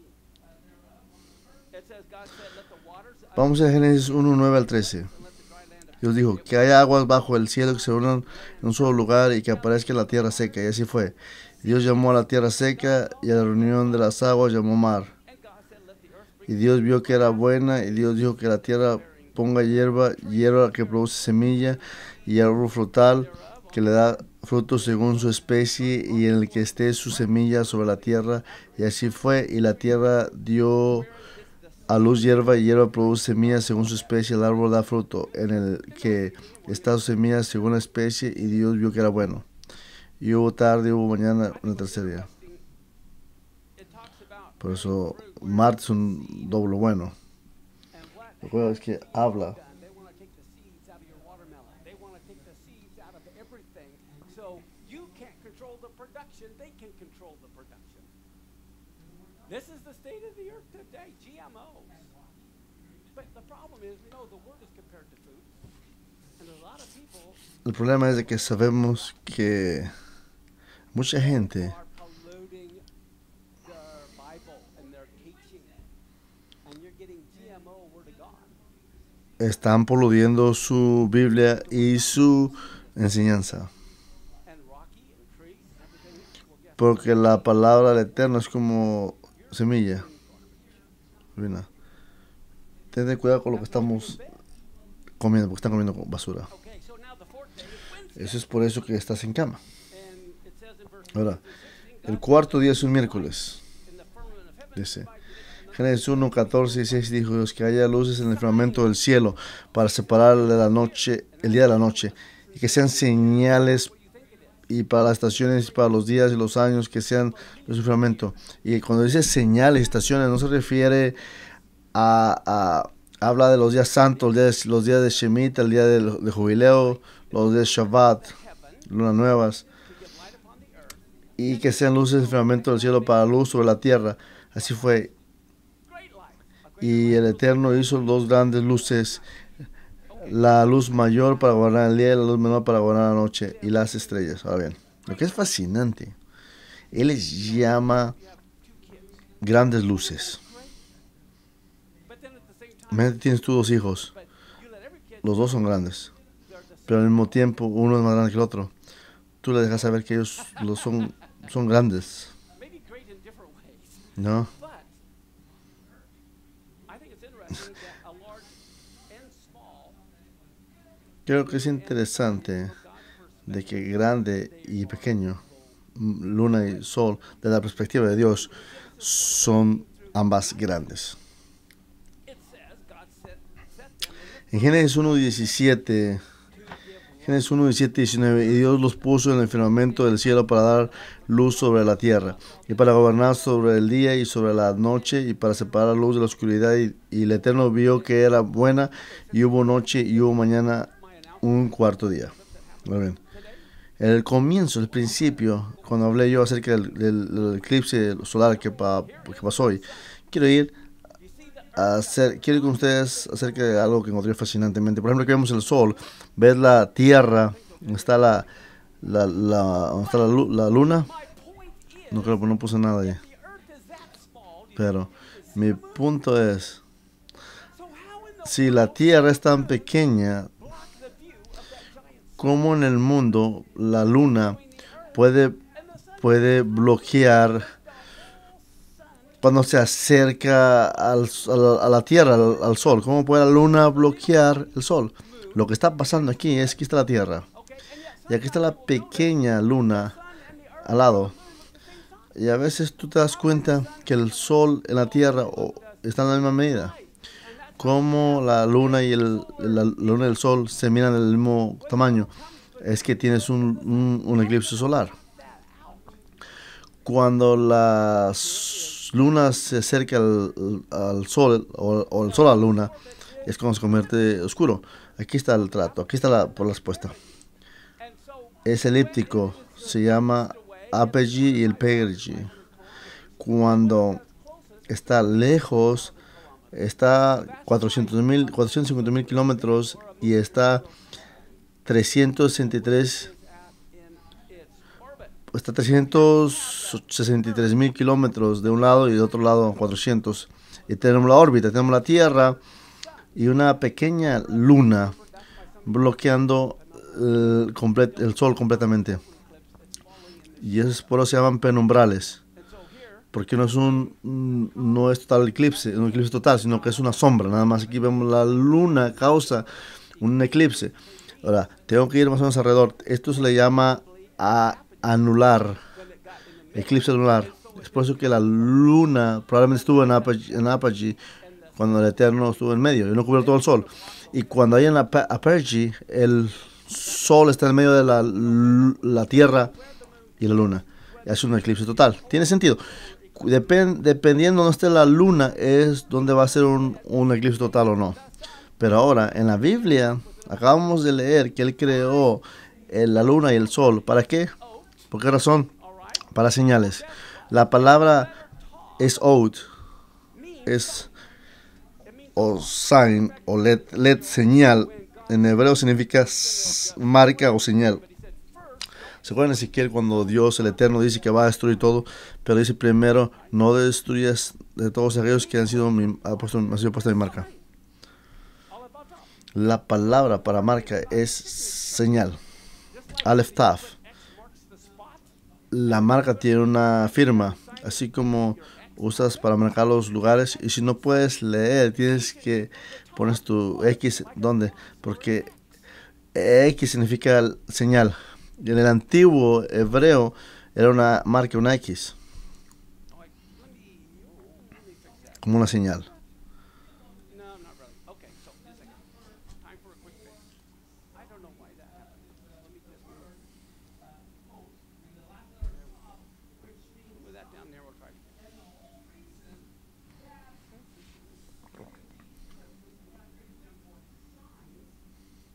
It says God said, let the waters Vamos a Génesis uno, nueve al trece. and let the dry land appear. Dios dijo, que haya aguas bajo el cielo que se unan en un solo lugar y que aparezca la tierra seca. Y así fue. Y Dios llamó a la tierra seca y a la reunión de las aguas llamó mar. And God said, let the earth Y bring Dios vio que era buena, y Dios dijo que la tierra ponga hierba, hierba que produce semilla, y árbol frutal que le da fruto según su especie, y en el que esté su semilla sobre la tierra. Y así fue, y la tierra dio a luz hierba, y hierba produce semilla según su especie, el árbol da fruto, en el que está su semilla según la especie, y Dios vio que era bueno. Y hubo tarde, y hubo mañana, en el tercer día. it talks about Por eso, martes es un doble bueno. and what Lo que es que habla. done. They want to take the seeds out of your watermelon. They want to take the seeds out of everything. So you can't control the production. They can control the production. This is the state of the earth today, G M Os. But the problem is, we know the word is compared to food. And a lot of people El problema es de que sabemos que mucha gente are polluting their Bible and their teaching. And you're getting G M O word of God. están poludiendo su Biblia y su enseñanza. And Rocky and trees and everything else. Well, guess Porque la palabra del Eterno es como semilla. Mira, ten cuidado con lo que estamos comiendo, porque están comiendo basura. Okay, so now the fourth day is Wednesday. Eso es por eso que estás en cama. And it says in verse Ahora, sixteen, el God cuarto día es un miércoles. in the firmament of heaven Dice, divided it Génesis uno, catorce y seis dijo Dios que haya luces en el firmamento del cielo para separar de la noche, el día de la noche, y que sean señales y para las estaciones y para los días y los años que sean los firmamento. Y cuando dice señales y estaciones no se refiere a, a habla de los días santos, los días, los días de Shemitah, el día de, de jubileo, los días Shabbat, lunas nuevas, to give light upon the earth y que sean luces del firmamento del cielo para luz sobre la tierra. Así fue. Great light. A great Y el Eterno hizo dos grandes luces, la luz mayor para gobernar el día y la luz menor para gobernar la noche, y las estrellas. Ahora bien, lo que es fascinante, Él les llama you have two kids. grandes luces. Great. But then at the same time, Imagínate, tienes tú dos hijos, but you let every kid los dos son grandes, they're the same. pero al mismo tiempo uno es más grande que el otro. Tú le dejas saber que ellos los son, son grandes, Maybe great in different ways. ¿no? But I think it's interesting that a large and small Creo que es interesante God's perspective. de que grande y pequeño, m- luna y sol, de la perspectiva de Dios, son ambas grandes. It says God set, set them in the En Génesis uno diecisiete, to give Génesis uno diecisiete, diecinueve, y Dios los puso en el firmamento del cielo para dar luz sobre la tierra, y para gobernar sobre el día y sobre la noche, y para separar la luz de la oscuridad, y, y el Eterno vio que era buena, y hubo noche y hubo mañana my announcement un cuarto día. Muy bien. today. El comienzo, el principio, cuando hablé yo acerca del, del- del eclipse solar que, pa- que pasó hoy, quiero ir You see the earth a hacer, quiero ir con ustedes acerca de algo que encontré fascinantemente. Por ejemplo, que vemos el sol, ves la tierra, donde está la, la, la, donde está la, lu- la luna. my point is No creo que no puse nada ahí. the earth is that small. Do you Pero think the earth is mi silver? punto es, So how in the si la tierra es tan pequeña, block the view of that giant sun ¿cómo en el mundo la luna between the earth puede, and the sun? puede bloquear The whole sun cuando se acerca al, a, la, a la Tierra, al, al Sol? ¿Cómo puede la Luna bloquear el Sol? Lo que está pasando aquí es que está la Tierra. okay, and yet Y aquí está la sometimes we'll notice pequeña Luna sun and the earth al lado. and the moon at the same time. Y a veces tú te das cuenta que el Sol en la Tierra o, están en la misma medida. Right. And that's Como la Luna y el, la Luna y el Sol se miran del mismo tamaño. Es que tienes un, un, un eclipse solar. that out. Cuando la s- luna se acerca al, al sol o, o el sol a la luna, es cuando se convierte oscuro. Aquí está el trato, aquí está la, por la respuesta. And so Es elíptico, se llama apogee y el perigee. Cuando está lejos, está cuatrocientos mil, cuatrocientos cincuenta mil kilómetros y está trescientos sesenta y tres, at in its orbit. está trescientos sesenta y tres mil kilómetros de un lado y de otro lado cuatrocientos. Y tenemos la órbita, tenemos la Tierra y una pequeña luna bloqueando el, complet- el Sol completamente. Y eso es por eso se llaman penumbrales. And so here, Porque no es un un- no es total eclipse, un eclipse total, sino que es una sombra. Nada más aquí vemos la luna causa un eclipse. Ahora, tengo que ir más o menos alrededor. Esto se le llama a anular, when it got in the eclipse lunar. Es por eso que la luna probablemente estuvo en apogee, en apogee cuando el Eterno estuvo en medio y no cubrió todo el sol. Y cuando hay en la apa- apogee, el sol está en medio de la, lu- la Tierra y la luna. Es un eclipse total. Tiene sentido. Depen- dependiendo de donde esté la luna, es donde va a ser un, un eclipse total o no. Pero ahora, en la Biblia, acabamos de leer que Él creó eh, la luna y el sol. ¿Para qué? ¿Por qué razón? all right, Para señales. La palabra es oud, means es it means o sign o let, let señal. En hebreo significa s- marca o señal. but he said first ¿Se acuerdan de Ezequiel cuando Dios, el Eterno, dice que va a destruir todo? Pero dice primero, no destruyas de todos aquellos que han sido, mi, ha puesto, han sido puesta mi marca. all about top. La palabra para marca es señal. Aleph Taf. X marks the spot. La marca tiene una firma, así como usas para marcar los lugares. Y si no puedes leer, tienes que pones tu X, ¿dónde? Porque X significa señal. Y en el antiguo hebreo era una marca, una X, Oh, I, let me oh, let me fix that. como una señal. No, not really. Okay, so just a second. Time for a quick fix. I don't know why that happened. Let me just move. Move that down there. We'll try it again.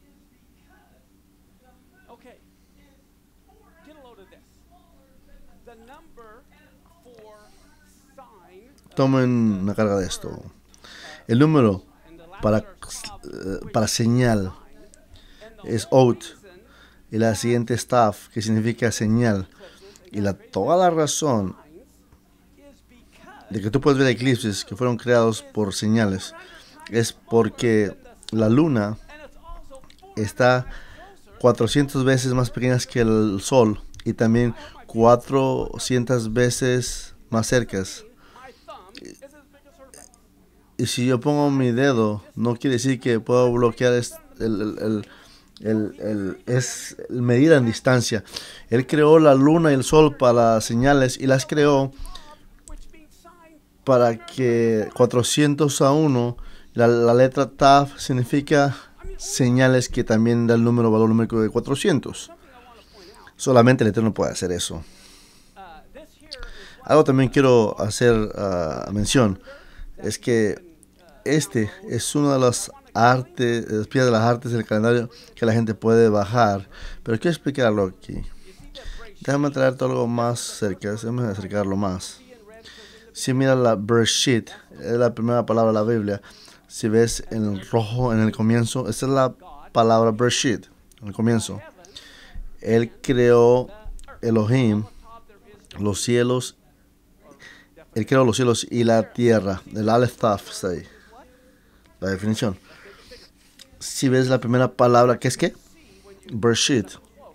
Okay. Get a load of this. The the number for sign, Tomen una carga de esto. El número and the last para, letter is tav, eh, which para is señal sign, and the es whole oath. reason Y la siguiente staff, que significa señal. eclipses and Y la, God created toda la razón signs is because de que tú puedes ver eclipses que fueron creados por señales es porque la luna and it's also four está closer. cuatrocientas veces más pequeña que el sol y también cuatrocientas veces más cercas. My thumb is as big as her face. Y si yo pongo mi dedo, no quiere decir que puedo bloquear es- el, el- el- el- el- es medida en distancia. Él creó la luna y el sol para señales y las creó Which means sign. para que cuatrocientos a uno, la, la letra Tav significa señales que también da el número valor numérico de cuatrocientos. Something I want to point out. Solamente el Eterno puede hacer eso. Uh, this here is what Algo también quiero hacer ah, mención es que este es una de las artes, de las piezas de las artes del calendario que la gente puede bajar. Pero quiero explicarlo aquí. Déjame traerte algo más cerca, déjame acercarlo más. Si mira la Bereshit, es la primera palabra de la Biblia. Si ves en el rojo en el comienzo, esa es la palabra Bereshit, en el comienzo. Él creó Elohim, los cielos. Él creó los cielos y la tierra. El Aleph Taf, está ahí. La definición. Si ves la primera palabra, ¿qué es qué? Bereshit.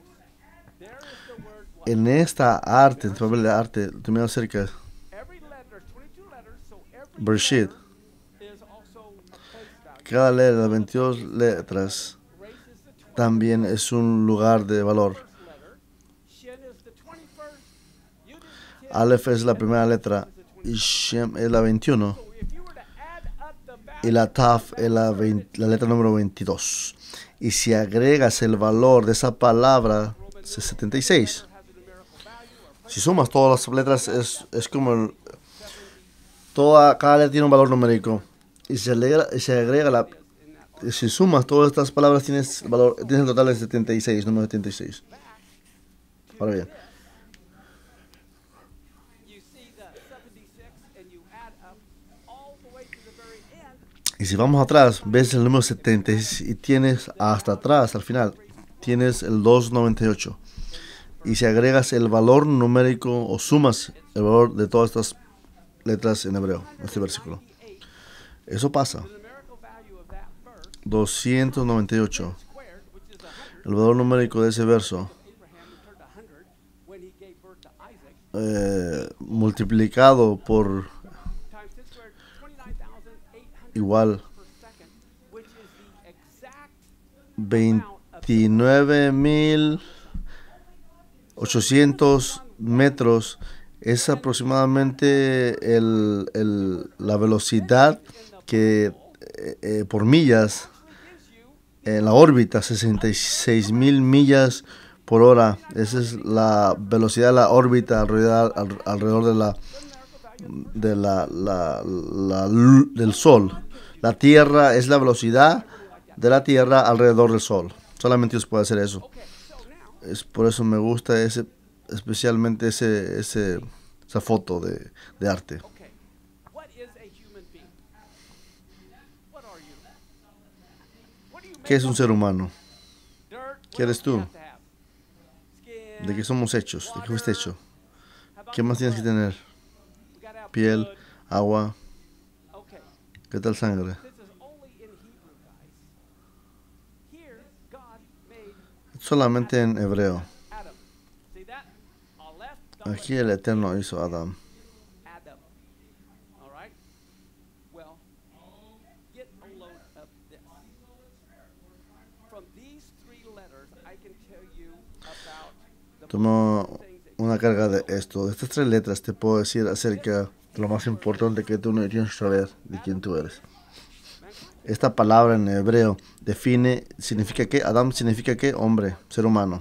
En esta arte, en tu papel de arte, te miro cerca. every letter, twenty-two letters, so every Bereshit. letter is also place value. Cada letra, las veintidós letras, Raises the twelfth también es un lugar de valor. letter. Shin is the twenty-first. Yud is the tenth. Aleph es la primera letra y Shem es la veintiuno. So if you were to add up the Y value, la Taf es la, vein- la letra número veintidós. Y si agregas el valor de esa palabra, es setenta y seis. has a numerical value or Si sumas todas las letras, es, es como el- toda, cada letra tiene un valor numérico. Y si agrega, y si agrega la, y si sumas todas estas palabras, tienes el valor, tienes el total de setenta y seis, número setenta y seis. Ahora bien, you see the seventy-six and you add up all the way to the very end. y si vamos atrás, ves el número setenta y seis y tienes hasta atrás, al final, tienes el doscientos noventa y ocho. Y si agregas el valor numérico o sumas el valor de todas estas letras en hebreo, este versículo. Eso pasa. The numerical value of that verse doscientos noventa y ocho. squared, which is one hundred. El valor numérico de ese verso Abraham returned one hundred when he gave birth to Isaac. eh, multiplicado por Times six squared, twenty-nine thousand eight hundred igual per second, which is the exact veintinueve mil ochocientos metros. Es aproximadamente el, el- la velocidad que eh, eh, por millas en la órbita, sesenta y seis mil millas por hora. Esa es la velocidad de la órbita alrededor, al- alrededor de la de la, la- la lu- del Sol. La Tierra es la velocidad de la Tierra alrededor del Sol. Solamente Dios puede hacer eso. Okay, so now Es por eso me gusta ese, especialmente ese, ese, esa foto de, de arte. okay, what is a human being? What are you? What do you ¿Qué es make un up ser of? humano? Dirt, what ¿Qué eres else do you tú? have to have? Skin, ¿De qué somos hechos? ¿De qué fuiste hecho? how about ¿Qué más tienes que blood? tener? We gotta have Piel, blood. agua, Okay, ¿qué tal sangre? this is only in Hebrew, guys. Here, God made Solamente en hebreo. Adam. See that? Aleph, Dalet, Aquí el Eterno hizo a Adán. Adam. All right? Well, get a load of this. From these three letters, I can tell you about the Toma things that una carga de esto. De estas tres letras te puedo decir acerca de lo más importante que tú tienes que saber de quién tú eres. Esta palabra en hebreo define, significa que, Adam significa que, hombre, ser humano.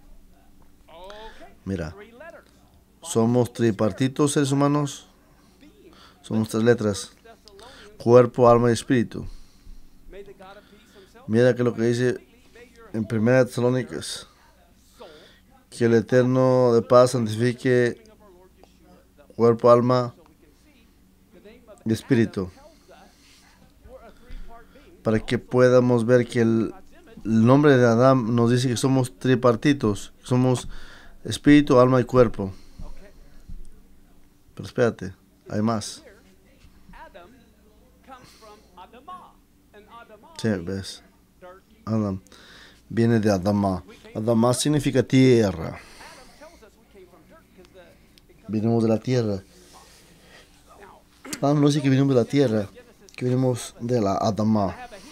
Okay, Mira, three letters. somos tripartitos seres humanos, Being. somos tres letras, Thessalonians, cuerpo, alma y espíritu. may the God of peace himself Mira que lo que dice may your en primera de Tesalónicas, soul, que el Eterno de paz santifique of our cuerpo, alma y espíritu. Para que podamos ver que el, el nombre de Adán nos dice que somos tripartitos, somos espíritu, alma y cuerpo. Pero espérate, hay más. Sí, ves. Adam viene de Adama. Adama significa tierra. Venimos de la tierra. Adam no dice que venimos de la tierra, que venimos de la Adama.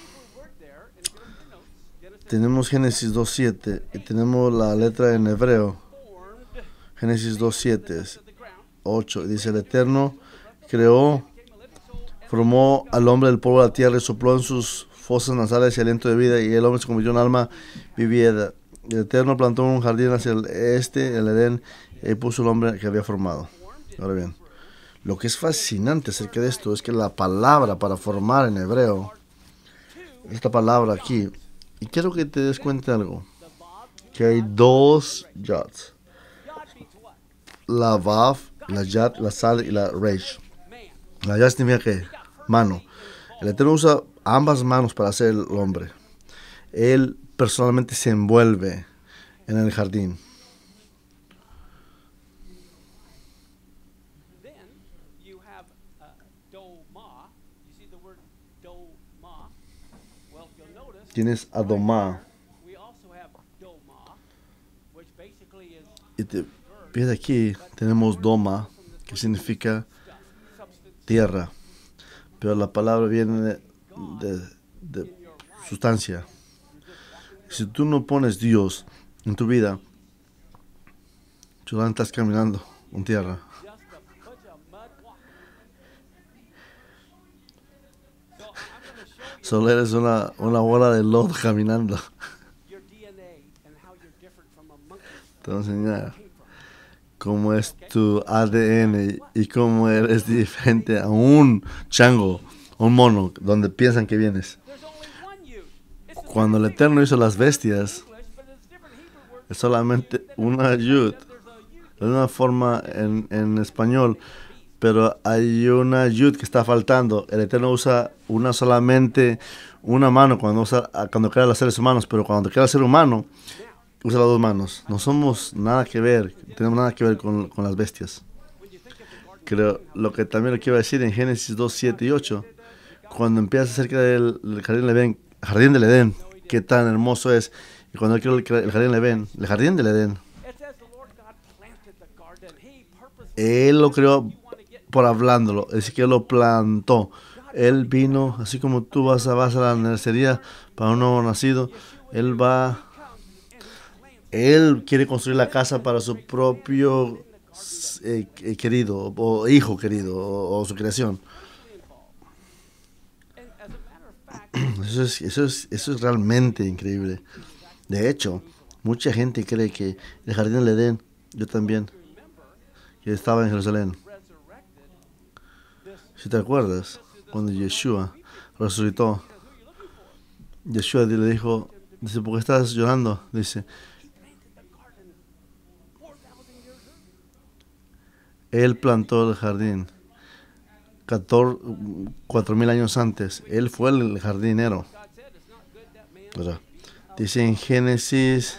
Tenemos Génesis dos siete y tenemos la letra en hebreo. Génesis dos siete, ocho. Dice: el Eterno creó, formó al hombre del polvo de la tierra y sopló en sus fosas nasales y aliento de vida, y el hombre se convirtió en alma viviera. El Eterno plantó un jardín hacia el este, el Edén, y puso el hombre que había formado. Ahora bien, lo que es fascinante acerca de esto es que la palabra para formar en hebreo, esta palabra aquí, y quiero que te des cuenta de algo, que hay dos yads, la vav, la yad, la sal y la reish. La yad significa que mano. El Eterno usa ambas manos para hacer el hombre. Él personalmente se envuelve en el jardín. Tienes Adomá. Y te, fíjate aquí, tenemos Doma, que significa tierra. Pero la palabra viene de, de, de sustancia. Si tú no pones Dios en tu vida, solamente estás caminando en tierra. Solo eres una, una bola de lodo caminando. Te voy a enseñar cómo es tu A D N y cómo eres diferente a un chango, un mono, donde piensan que vienes. Cuando el Eterno hizo las bestias, es solamente una yud. De una forma en, en español, pero hay una yud que está faltando. El Eterno usa una solamente una mano cuando, usa, cuando crea los seres humanos, pero cuando crea el ser humano, usa las dos manos. No somos nada que ver, tenemos nada que ver con, con las bestias. Creo, lo que también lo quiero decir en Génesis dos, siete y ocho, cuando empieza acerca del, del jardín del Edén, jardín del Edén, qué tan hermoso es, y cuando él creó el, el jardín del Edén, el jardín del Edén, él lo creó por hablándolo, es decir, que él lo plantó. Él vino, así como tú vas a, vas a la nursería para un nuevo nacido, él va, él quiere construir la casa para su propio eh, querido, o hijo querido, o, o su creación. Eso es, eso es, eso es realmente increíble. De hecho, mucha gente cree que el jardín del Edén, yo también, que estaba en Jerusalén. Si te acuerdas, cuando Yeshua resucitó, Yeshua le dijo, dice, ¿por qué estás llorando? Dice, él plantó el jardín cuatro mil años antes. Él fue el jardinero. ¿Verdad? Dice en Génesis,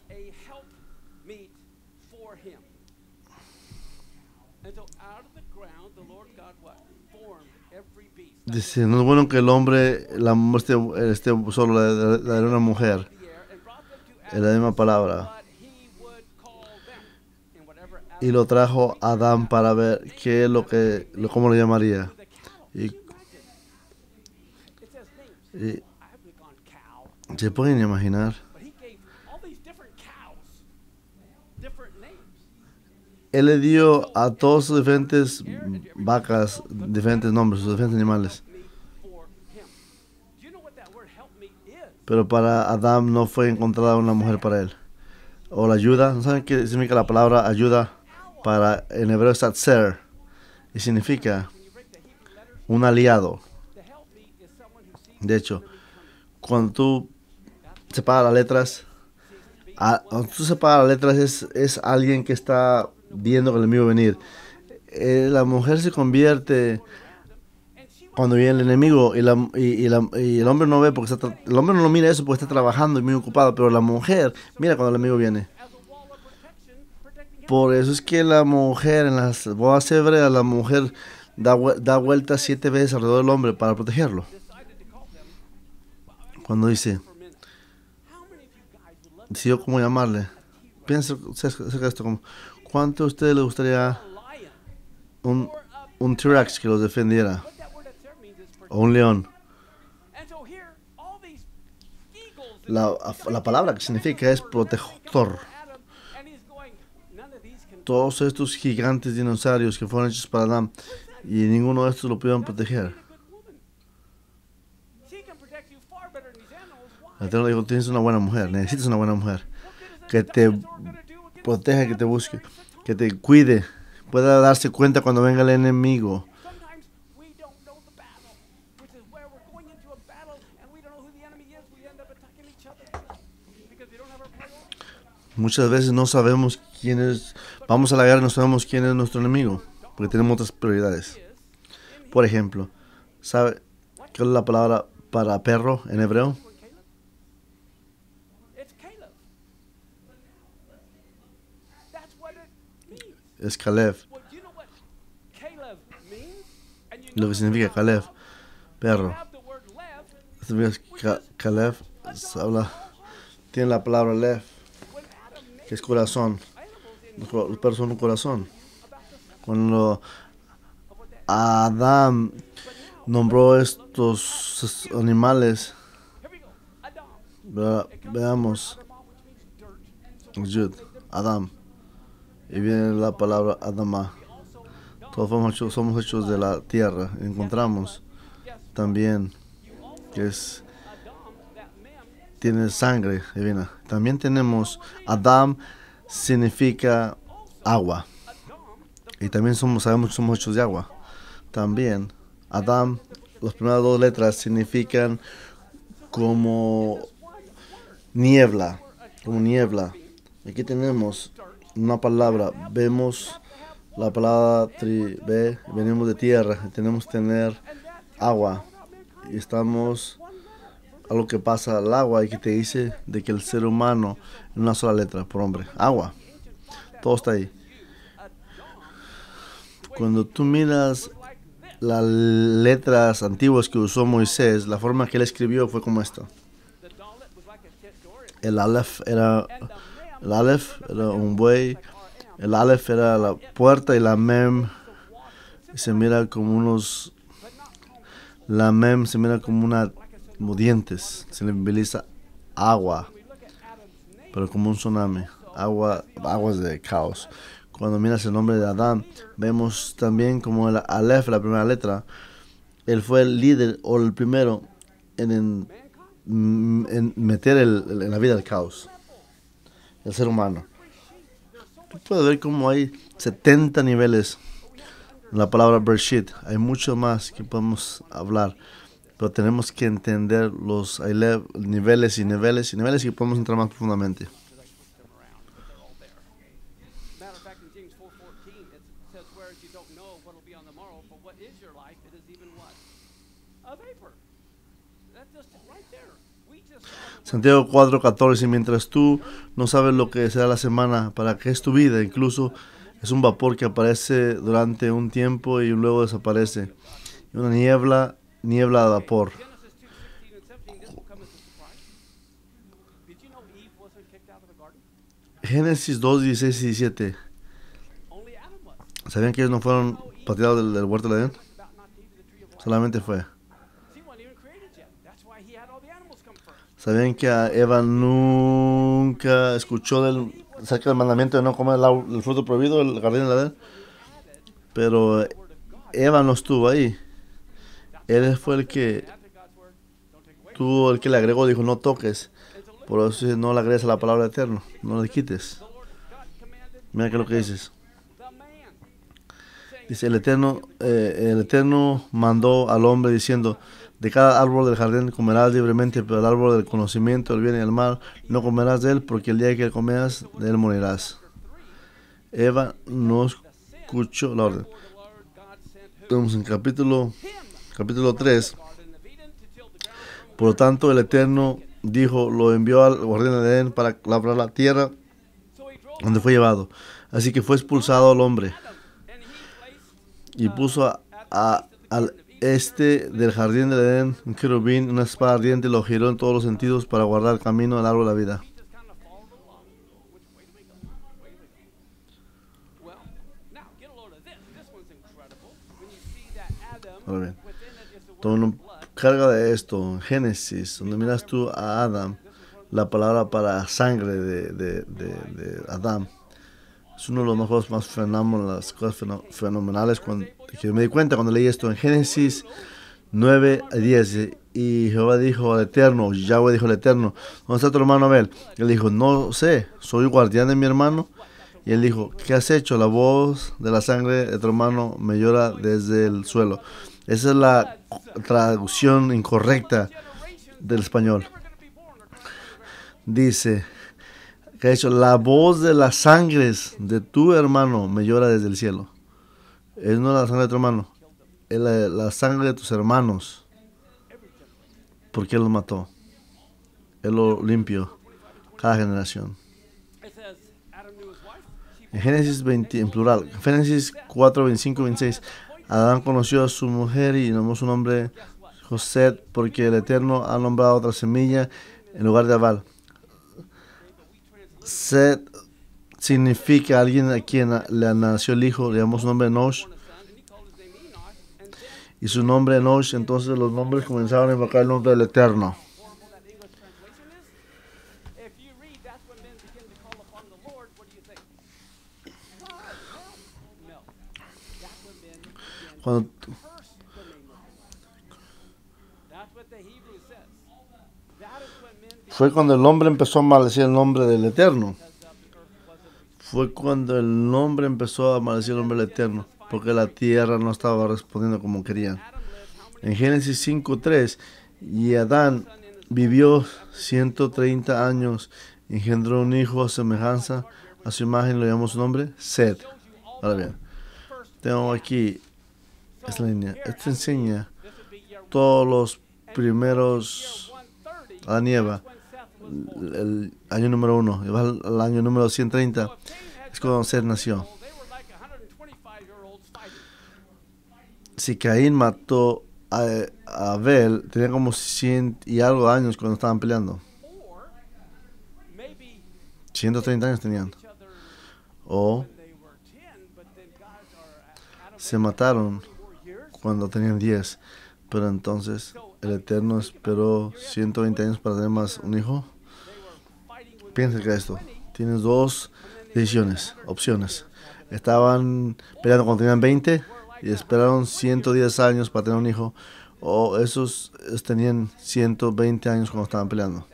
dice, no es bueno que el hombre la esté, esté solo, la, la de una mujer. Es la misma palabra. Y lo trajo a Adán para ver qué es lo que, lo, cómo lo llamaría. Y, y se pueden imaginar. Él le dio a todos sus diferentes vacas diferentes nombres, sus diferentes animales. Pero para Adán no fue encontrada una mujer para él. O la ayuda, ¿no saben qué significa la palabra ayuda? Para, en hebreo es atzer, y significa un aliado. De hecho, cuando tú separas las letras, a, cuando tú separas las letras es, es alguien que está viendo que el enemigo venir. eh, la mujer se convierte cuando viene el enemigo y, la, y, y, la, y el hombre no ve porque está, el hombre no lo mira eso porque está trabajando y muy ocupado, pero la mujer mira cuando el enemigo viene. Por eso es que la mujer en las bodas hebreas, la mujer da, da vueltas siete veces alrededor del hombre para protegerlo. Cuando dice, decidió cómo llamarle, piensa acerca de esto como, ¿cuánto a ustedes les gustaría un, un T-Rex que los defendiera? O un león. La, la palabra que significa es protector. Todos estos gigantes dinosaurios que fueron hechos para Adán y ninguno de estos lo pudieron proteger. El Eterno dijo, tienes una buena mujer, necesitas una buena mujer que te proteja, que te busque, que te cuide, pueda darse cuenta cuando venga el enemigo. Muchas veces no sabemos quién es, vamos a la guerra y no sabemos quién es nuestro enemigo, porque tenemos otras prioridades. Por ejemplo, ¿sabe qué es la palabra para perro en hebreo? Es Caleb. Lo que significa Caleb, perro. Caleb habla, tiene la palabra lev, que es corazón. Los perros son un corazón. Cuando Adán nombró estos animales, ve, veamos, Yud, Adam, y viene la palabra Adama. Todos somos hechos, somos hechos de la tierra. Encontramos también que es, tiene sangre divina. También tenemos Adam, significa agua. Y también somos, sabemos que somos hechos de agua. También Adam, las primeras dos letras significan como niebla, como niebla. Aquí tenemos una palabra, vemos la palabra tri, ve, venimos de tierra, tenemos que tener agua. Y estamos a lo que pasa al agua y que te dice de que el ser humano es una sola letra por hombre, agua. Todo está ahí. Cuando tú miras las letras antiguas que usó Moisés, la forma que él escribió fue como esta. El Aleph era, el Aleph era un buey, el Aleph era la puerta y la Mem se mira como unos, la Mem se mira como una, como dientes, se simboliza agua, pero como un tsunami, agua, aguas de caos. Cuando miras el nombre de Adán, vemos también como el Aleph, la primera letra, él fue el líder o el primero en, en, en meter el, en la vida el caos, el ser humano. Tú puedes ver como hay setenta niveles en la palabra Bereshit. Hay mucho más que podemos hablar, pero tenemos que entender los hay niveles y niveles y niveles y podemos entrar más profundamente. Santiago cuatro catorce, mientras tú no sabes lo que será la semana, para qué es tu vida, incluso es un vapor que aparece durante un tiempo y luego desaparece. Una niebla, niebla de vapor. Génesis dos, dieciséis y diecisiete. ¿Sabían que ellos no fueron pateados del, del huerto de Edén? Solamente fue. ¿Sabían que a Eva nunca escuchó del, acerca del mandamiento de no comer el, el fruto prohibido del jardín de Edén? Pero Eva no estuvo ahí. Él fue el que tuvo, el que le agregó, dijo no toques. Por eso no le agregues a la palabra eterna, no le quites. Mira que lo que dices. Dice el Eterno, eh, el Eterno mandó al hombre diciendo: de cada árbol del jardín comerás libremente, pero el árbol del conocimiento del bien y del mal no comerás de él, porque el día que comerás de él morirás. Eva no escuchó la orden. Estamos en capítulo, capítulo tres. Por lo tanto, el Eterno dijo, lo envió al jardín de Edén para labrar la tierra donde fue llevado. Así que fue expulsado el hombre y puso a, a, al este del jardín de Edén un querubín, una espada ardiente, lo giró en todos los sentidos para guardar el camino al árbol de la vida. Ahora bien, toma carga de esto en Génesis, donde miras tú a Adán, la palabra para sangre de, de, de, de Adán. Es uno de los mejores, más fenómenos, las cosas fenomenales cuando, que me di cuenta cuando leí esto en Génesis nueve a diez. Y Jehová dijo al Eterno, Yahweh dijo al Eterno, ¿dónde está tu hermano Abel? Él dijo, no sé, soy guardián de mi hermano. Y él dijo, ¿qué has hecho? La voz de la sangre de tu hermano me llora desde el suelo. Esa es la traducción incorrecta del español. Dice, que ha hecho, la voz de las sangres de tu hermano me llora desde el cielo. Es no la sangre de tu hermano, es la, la sangre de tus hermanos. Porque él los mató. Él lo limpió cada generación. En Génesis veinte, en plural, Génesis cuatro, veinticinco, veintiséis, Adán conoció a su mujer y nombró su nombre José, porque el Eterno ha nombrado otra semilla en lugar de Abal. Set significa alguien a quien le nació el hijo, le llamó su nombre Enosh. Y su nombre Enosh, entonces los nombres comenzaron a invocar el nombre del Eterno. Cuando, fue cuando el hombre empezó a maldecir el nombre del Eterno. Fue cuando el hombre empezó a maldecir el nombre del Eterno, porque la tierra no estaba respondiendo como querían. En Génesis cinco tres, y Adán vivió ciento treinta años, engendró un hijo a semejanza, a su imagen, lo llamó su nombre, Set. Ahora bien, tengo aquí esta línea. Esta enseña todos los primeros Adán y Eva. El, el año número uno, y va al, al año número ciento treinta, es cuando Set nació. Si Caín mató a, a Abel, tenía como cien y algo años cuando estaban peleando. ciento treinta años tenían. O se mataron cuando tenían diez, pero entonces el Eterno esperó ciento veinte años para tener más un hijo. Piensa que esto, tienes dos decisiones, opciones. Estaban peleando cuando tenían veinte y esperaron ciento diez años para tener un hijo, o esos tenían ciento veinte años cuando estaban peleando.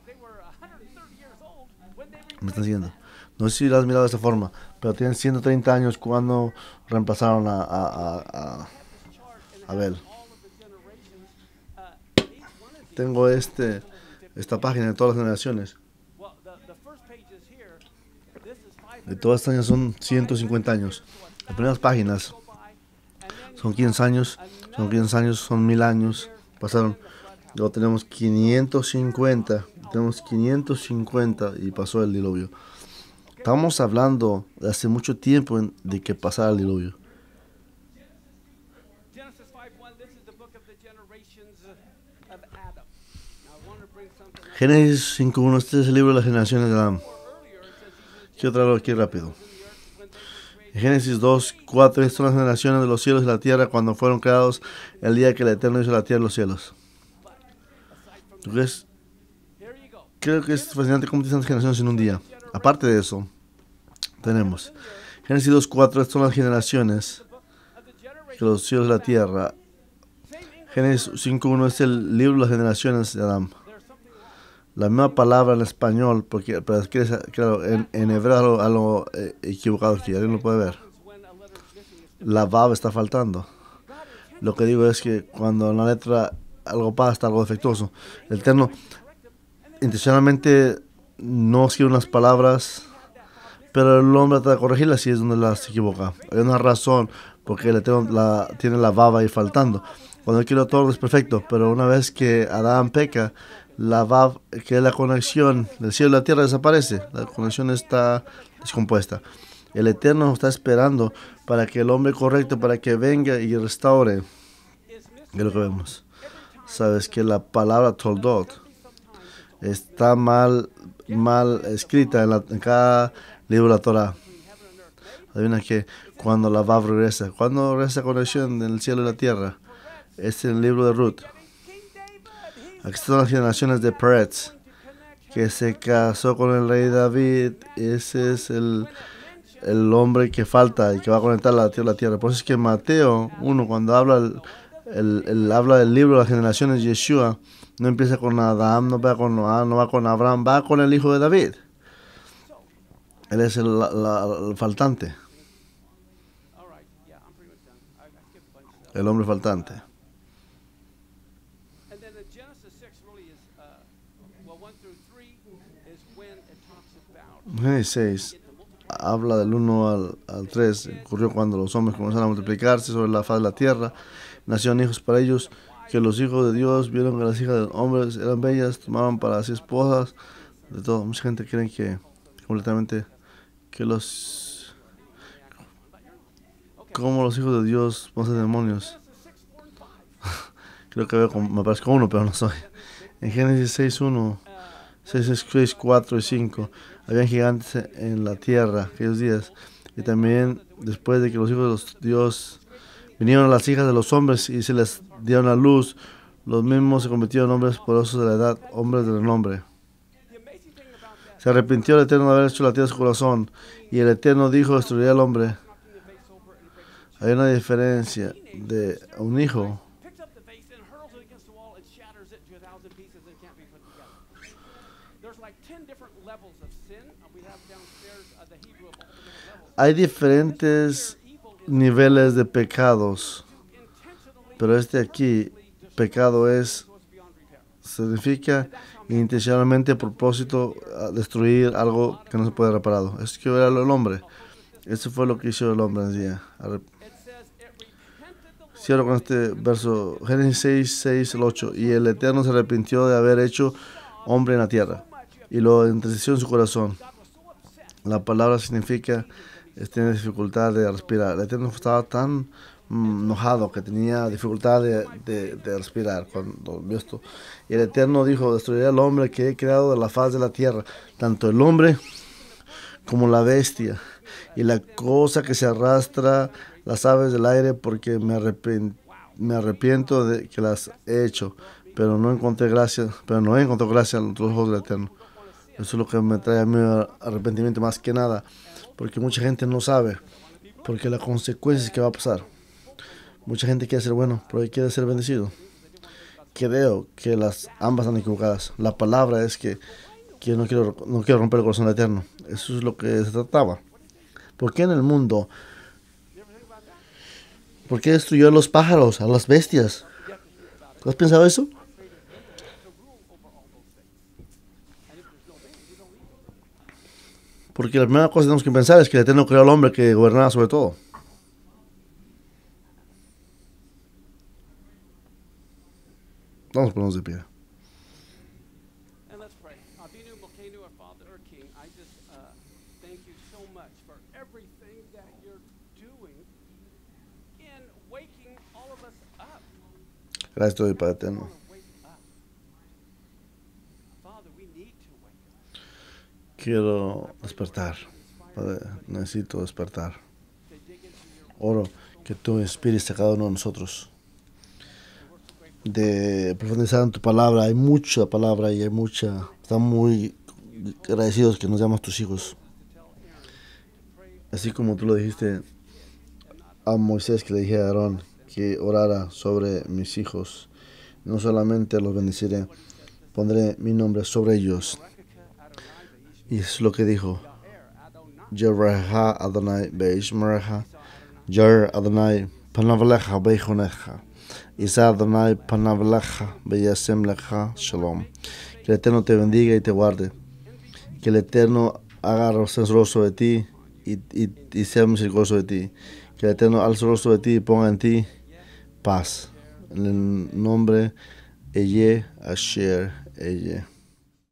¿Me están siguiendo? No sé si lo has mirado de esta forma, pero tienen ciento treinta años cuando reemplazaron a, a, a, a Abel. Tengo este, esta página de todas las generaciones. De todas estas años son ciento cincuenta años. Las primeras páginas son quince años, son quince años, son mil años. Pasaron. Luego tenemos quinientos cincuenta, tenemos quinientos cincuenta y pasó el diluvio. Estamos hablando de hace mucho tiempo en, de que pasara el diluvio. Génesis cinco uno, este es el libro de las generaciones de Adán. Quiero traerlo aquí rápido. En Génesis dos cuatro, estas son las generaciones de los cielos y la tierra cuando fueron creados el día que el Eterno hizo la tierra y los cielos. Entonces, creo que es fascinante cómo tienes tantas generaciones en un día. Aparte de eso, tenemos Génesis dos cuatro, estas son las generaciones de los cielos y la tierra. Génesis cinco uno es el libro de las generaciones de Adán. La misma palabra en español, porque pero claro, en, en hebreo algo, algo eh, equivocado aquí, alguien lo puede ver. La vav está faltando. Lo que digo es que cuando en la letra algo pasa, algo defectuoso, el Eterno intencionalmente no escribe unas palabras pero el hombre trata de corregirla si es donde la se equivoca. Hay una razón porque el Eterno la, tiene la baba ahí faltando. Cuando él quiere todo es perfecto, pero una vez que Adán peca, la bab, que es la conexión del cielo y la tierra, desaparece. La conexión está descompuesta. El Eterno está esperando para que el hombre correcto, para que venga y restaure. Es lo que vemos. Sabes que la palabra toldot está mal, mal escrita en, la, en cada libro de la Torah. Adivina que cuando la Vav regresa, cuando regresa conexión del cielo y la tierra, es en el libro de Ruth. Aquí están las generaciones de Peretz, que se casó con el rey David. Ese es el, el hombre que falta y que va a conectar la tierra a la tierra. Por eso es que Mateo uno, cuando habla el, el, el habla del libro de las generaciones de Yeshua, no empieza con Adán, no va con Noah, no va con Abraham, va con el hijo de David. Él es el, la, la, el faltante. El hombre faltante. Génesis seis habla del uno al, al tres. Ocurrió cuando los hombres comenzaron a multiplicarse sobre la faz de la tierra. Nacieron hijos para ellos, que los hijos de Dios vieron que las hijas de los hombres eran bellas, tomaron para sí esposas. De todo, mucha gente cree que completamente que los como los hijos de Dios van a ser demonios. Creo que veo como, me parezco uno, pero no soy. En Génesis seis uno, seis cuatro y cinco habían gigantes en la tierra aquellos días, y también después de que los hijos de los Dios vinieron a las hijas de los hombres y se les dieron a luz, los mismos se convirtieron en hombres poderosos de la edad, hombres de renombre. Se arrepintió el Eterno de haber hecho la tierra de su corazón, y el Eterno dijo: destruiré al hombre. Hay una diferencia de un hijo. Hay diferentes niveles de pecados, pero este aquí, pecado es, significa intencionalmente, a propósito, a destruir algo que no se puede reparado. Es que era el hombre. Eso fue lo que hizo el hombre en el día. Cierro con este verso, Génesis seis, seis al ocho. Y el Eterno se arrepintió de haber hecho hombre en la tierra, y lo entristeció en su corazón. La palabra significa, tiene dificultad de respirar. El Eterno estaba tan mm, enojado que tenía dificultad de, de, de respirar cuando vio esto. Y el Eterno dijo: destruiré al hombre que he creado de la faz de la tierra, tanto el hombre como la bestia, y la cosa que se arrastra, las aves del aire, porque me arrepiento, me arrepiento de que las he hecho, pero no encontré gracia, pero no encontré gracia en los ojos del Eterno. Eso es lo que me trae a mí arrepentimiento más que nada, porque mucha gente no sabe, porque la consecuencia es que va a pasar. Mucha gente quiere ser bueno, pero quiere ser bendecido. Creo que las ambas están equivocadas. La palabra es que, que no quiero no quiero romper el corazón del Eterno. Eso es lo que se trataba. ¿Por qué en el mundo? ¿Por qué destruyó a los pájaros, a las bestias? ¿Tú has pensado eso? Porque la primera cosa que tenemos que pensar es que el Eterno creó al hombre que gobernaba sobre todo. Vamos a ponernos de pie. Gracias, Dios, Padre Eterno. Quiero despertar, Padre, necesito despertar. Oro que tú inspires a cada uno de nosotros de profundizar en tu palabra. Hay mucha palabra y hay mucha. Estamos muy agradecidos que nos llamas tus hijos. Así como tú lo dijiste a Moisés, que le dije a Aarón que orara sobre mis hijos. No solamente los bendeciré, pondré mi nombre sobre ellos. Y es lo que dijo: Yereha Adonai Beishmerecha, Yer Adonai Panavlecha Beichonecha, Isa Adonai Panavlecha Beyasem Lecha Shalom. Que el Eterno te bendiga y te guarde. Que el Eterno haga su rostro de ti y, y, y sea misericordioso de ti. Que el Eterno alce su rostro de ti y ponga en ti paz. En el nombre Eye Asher Eye.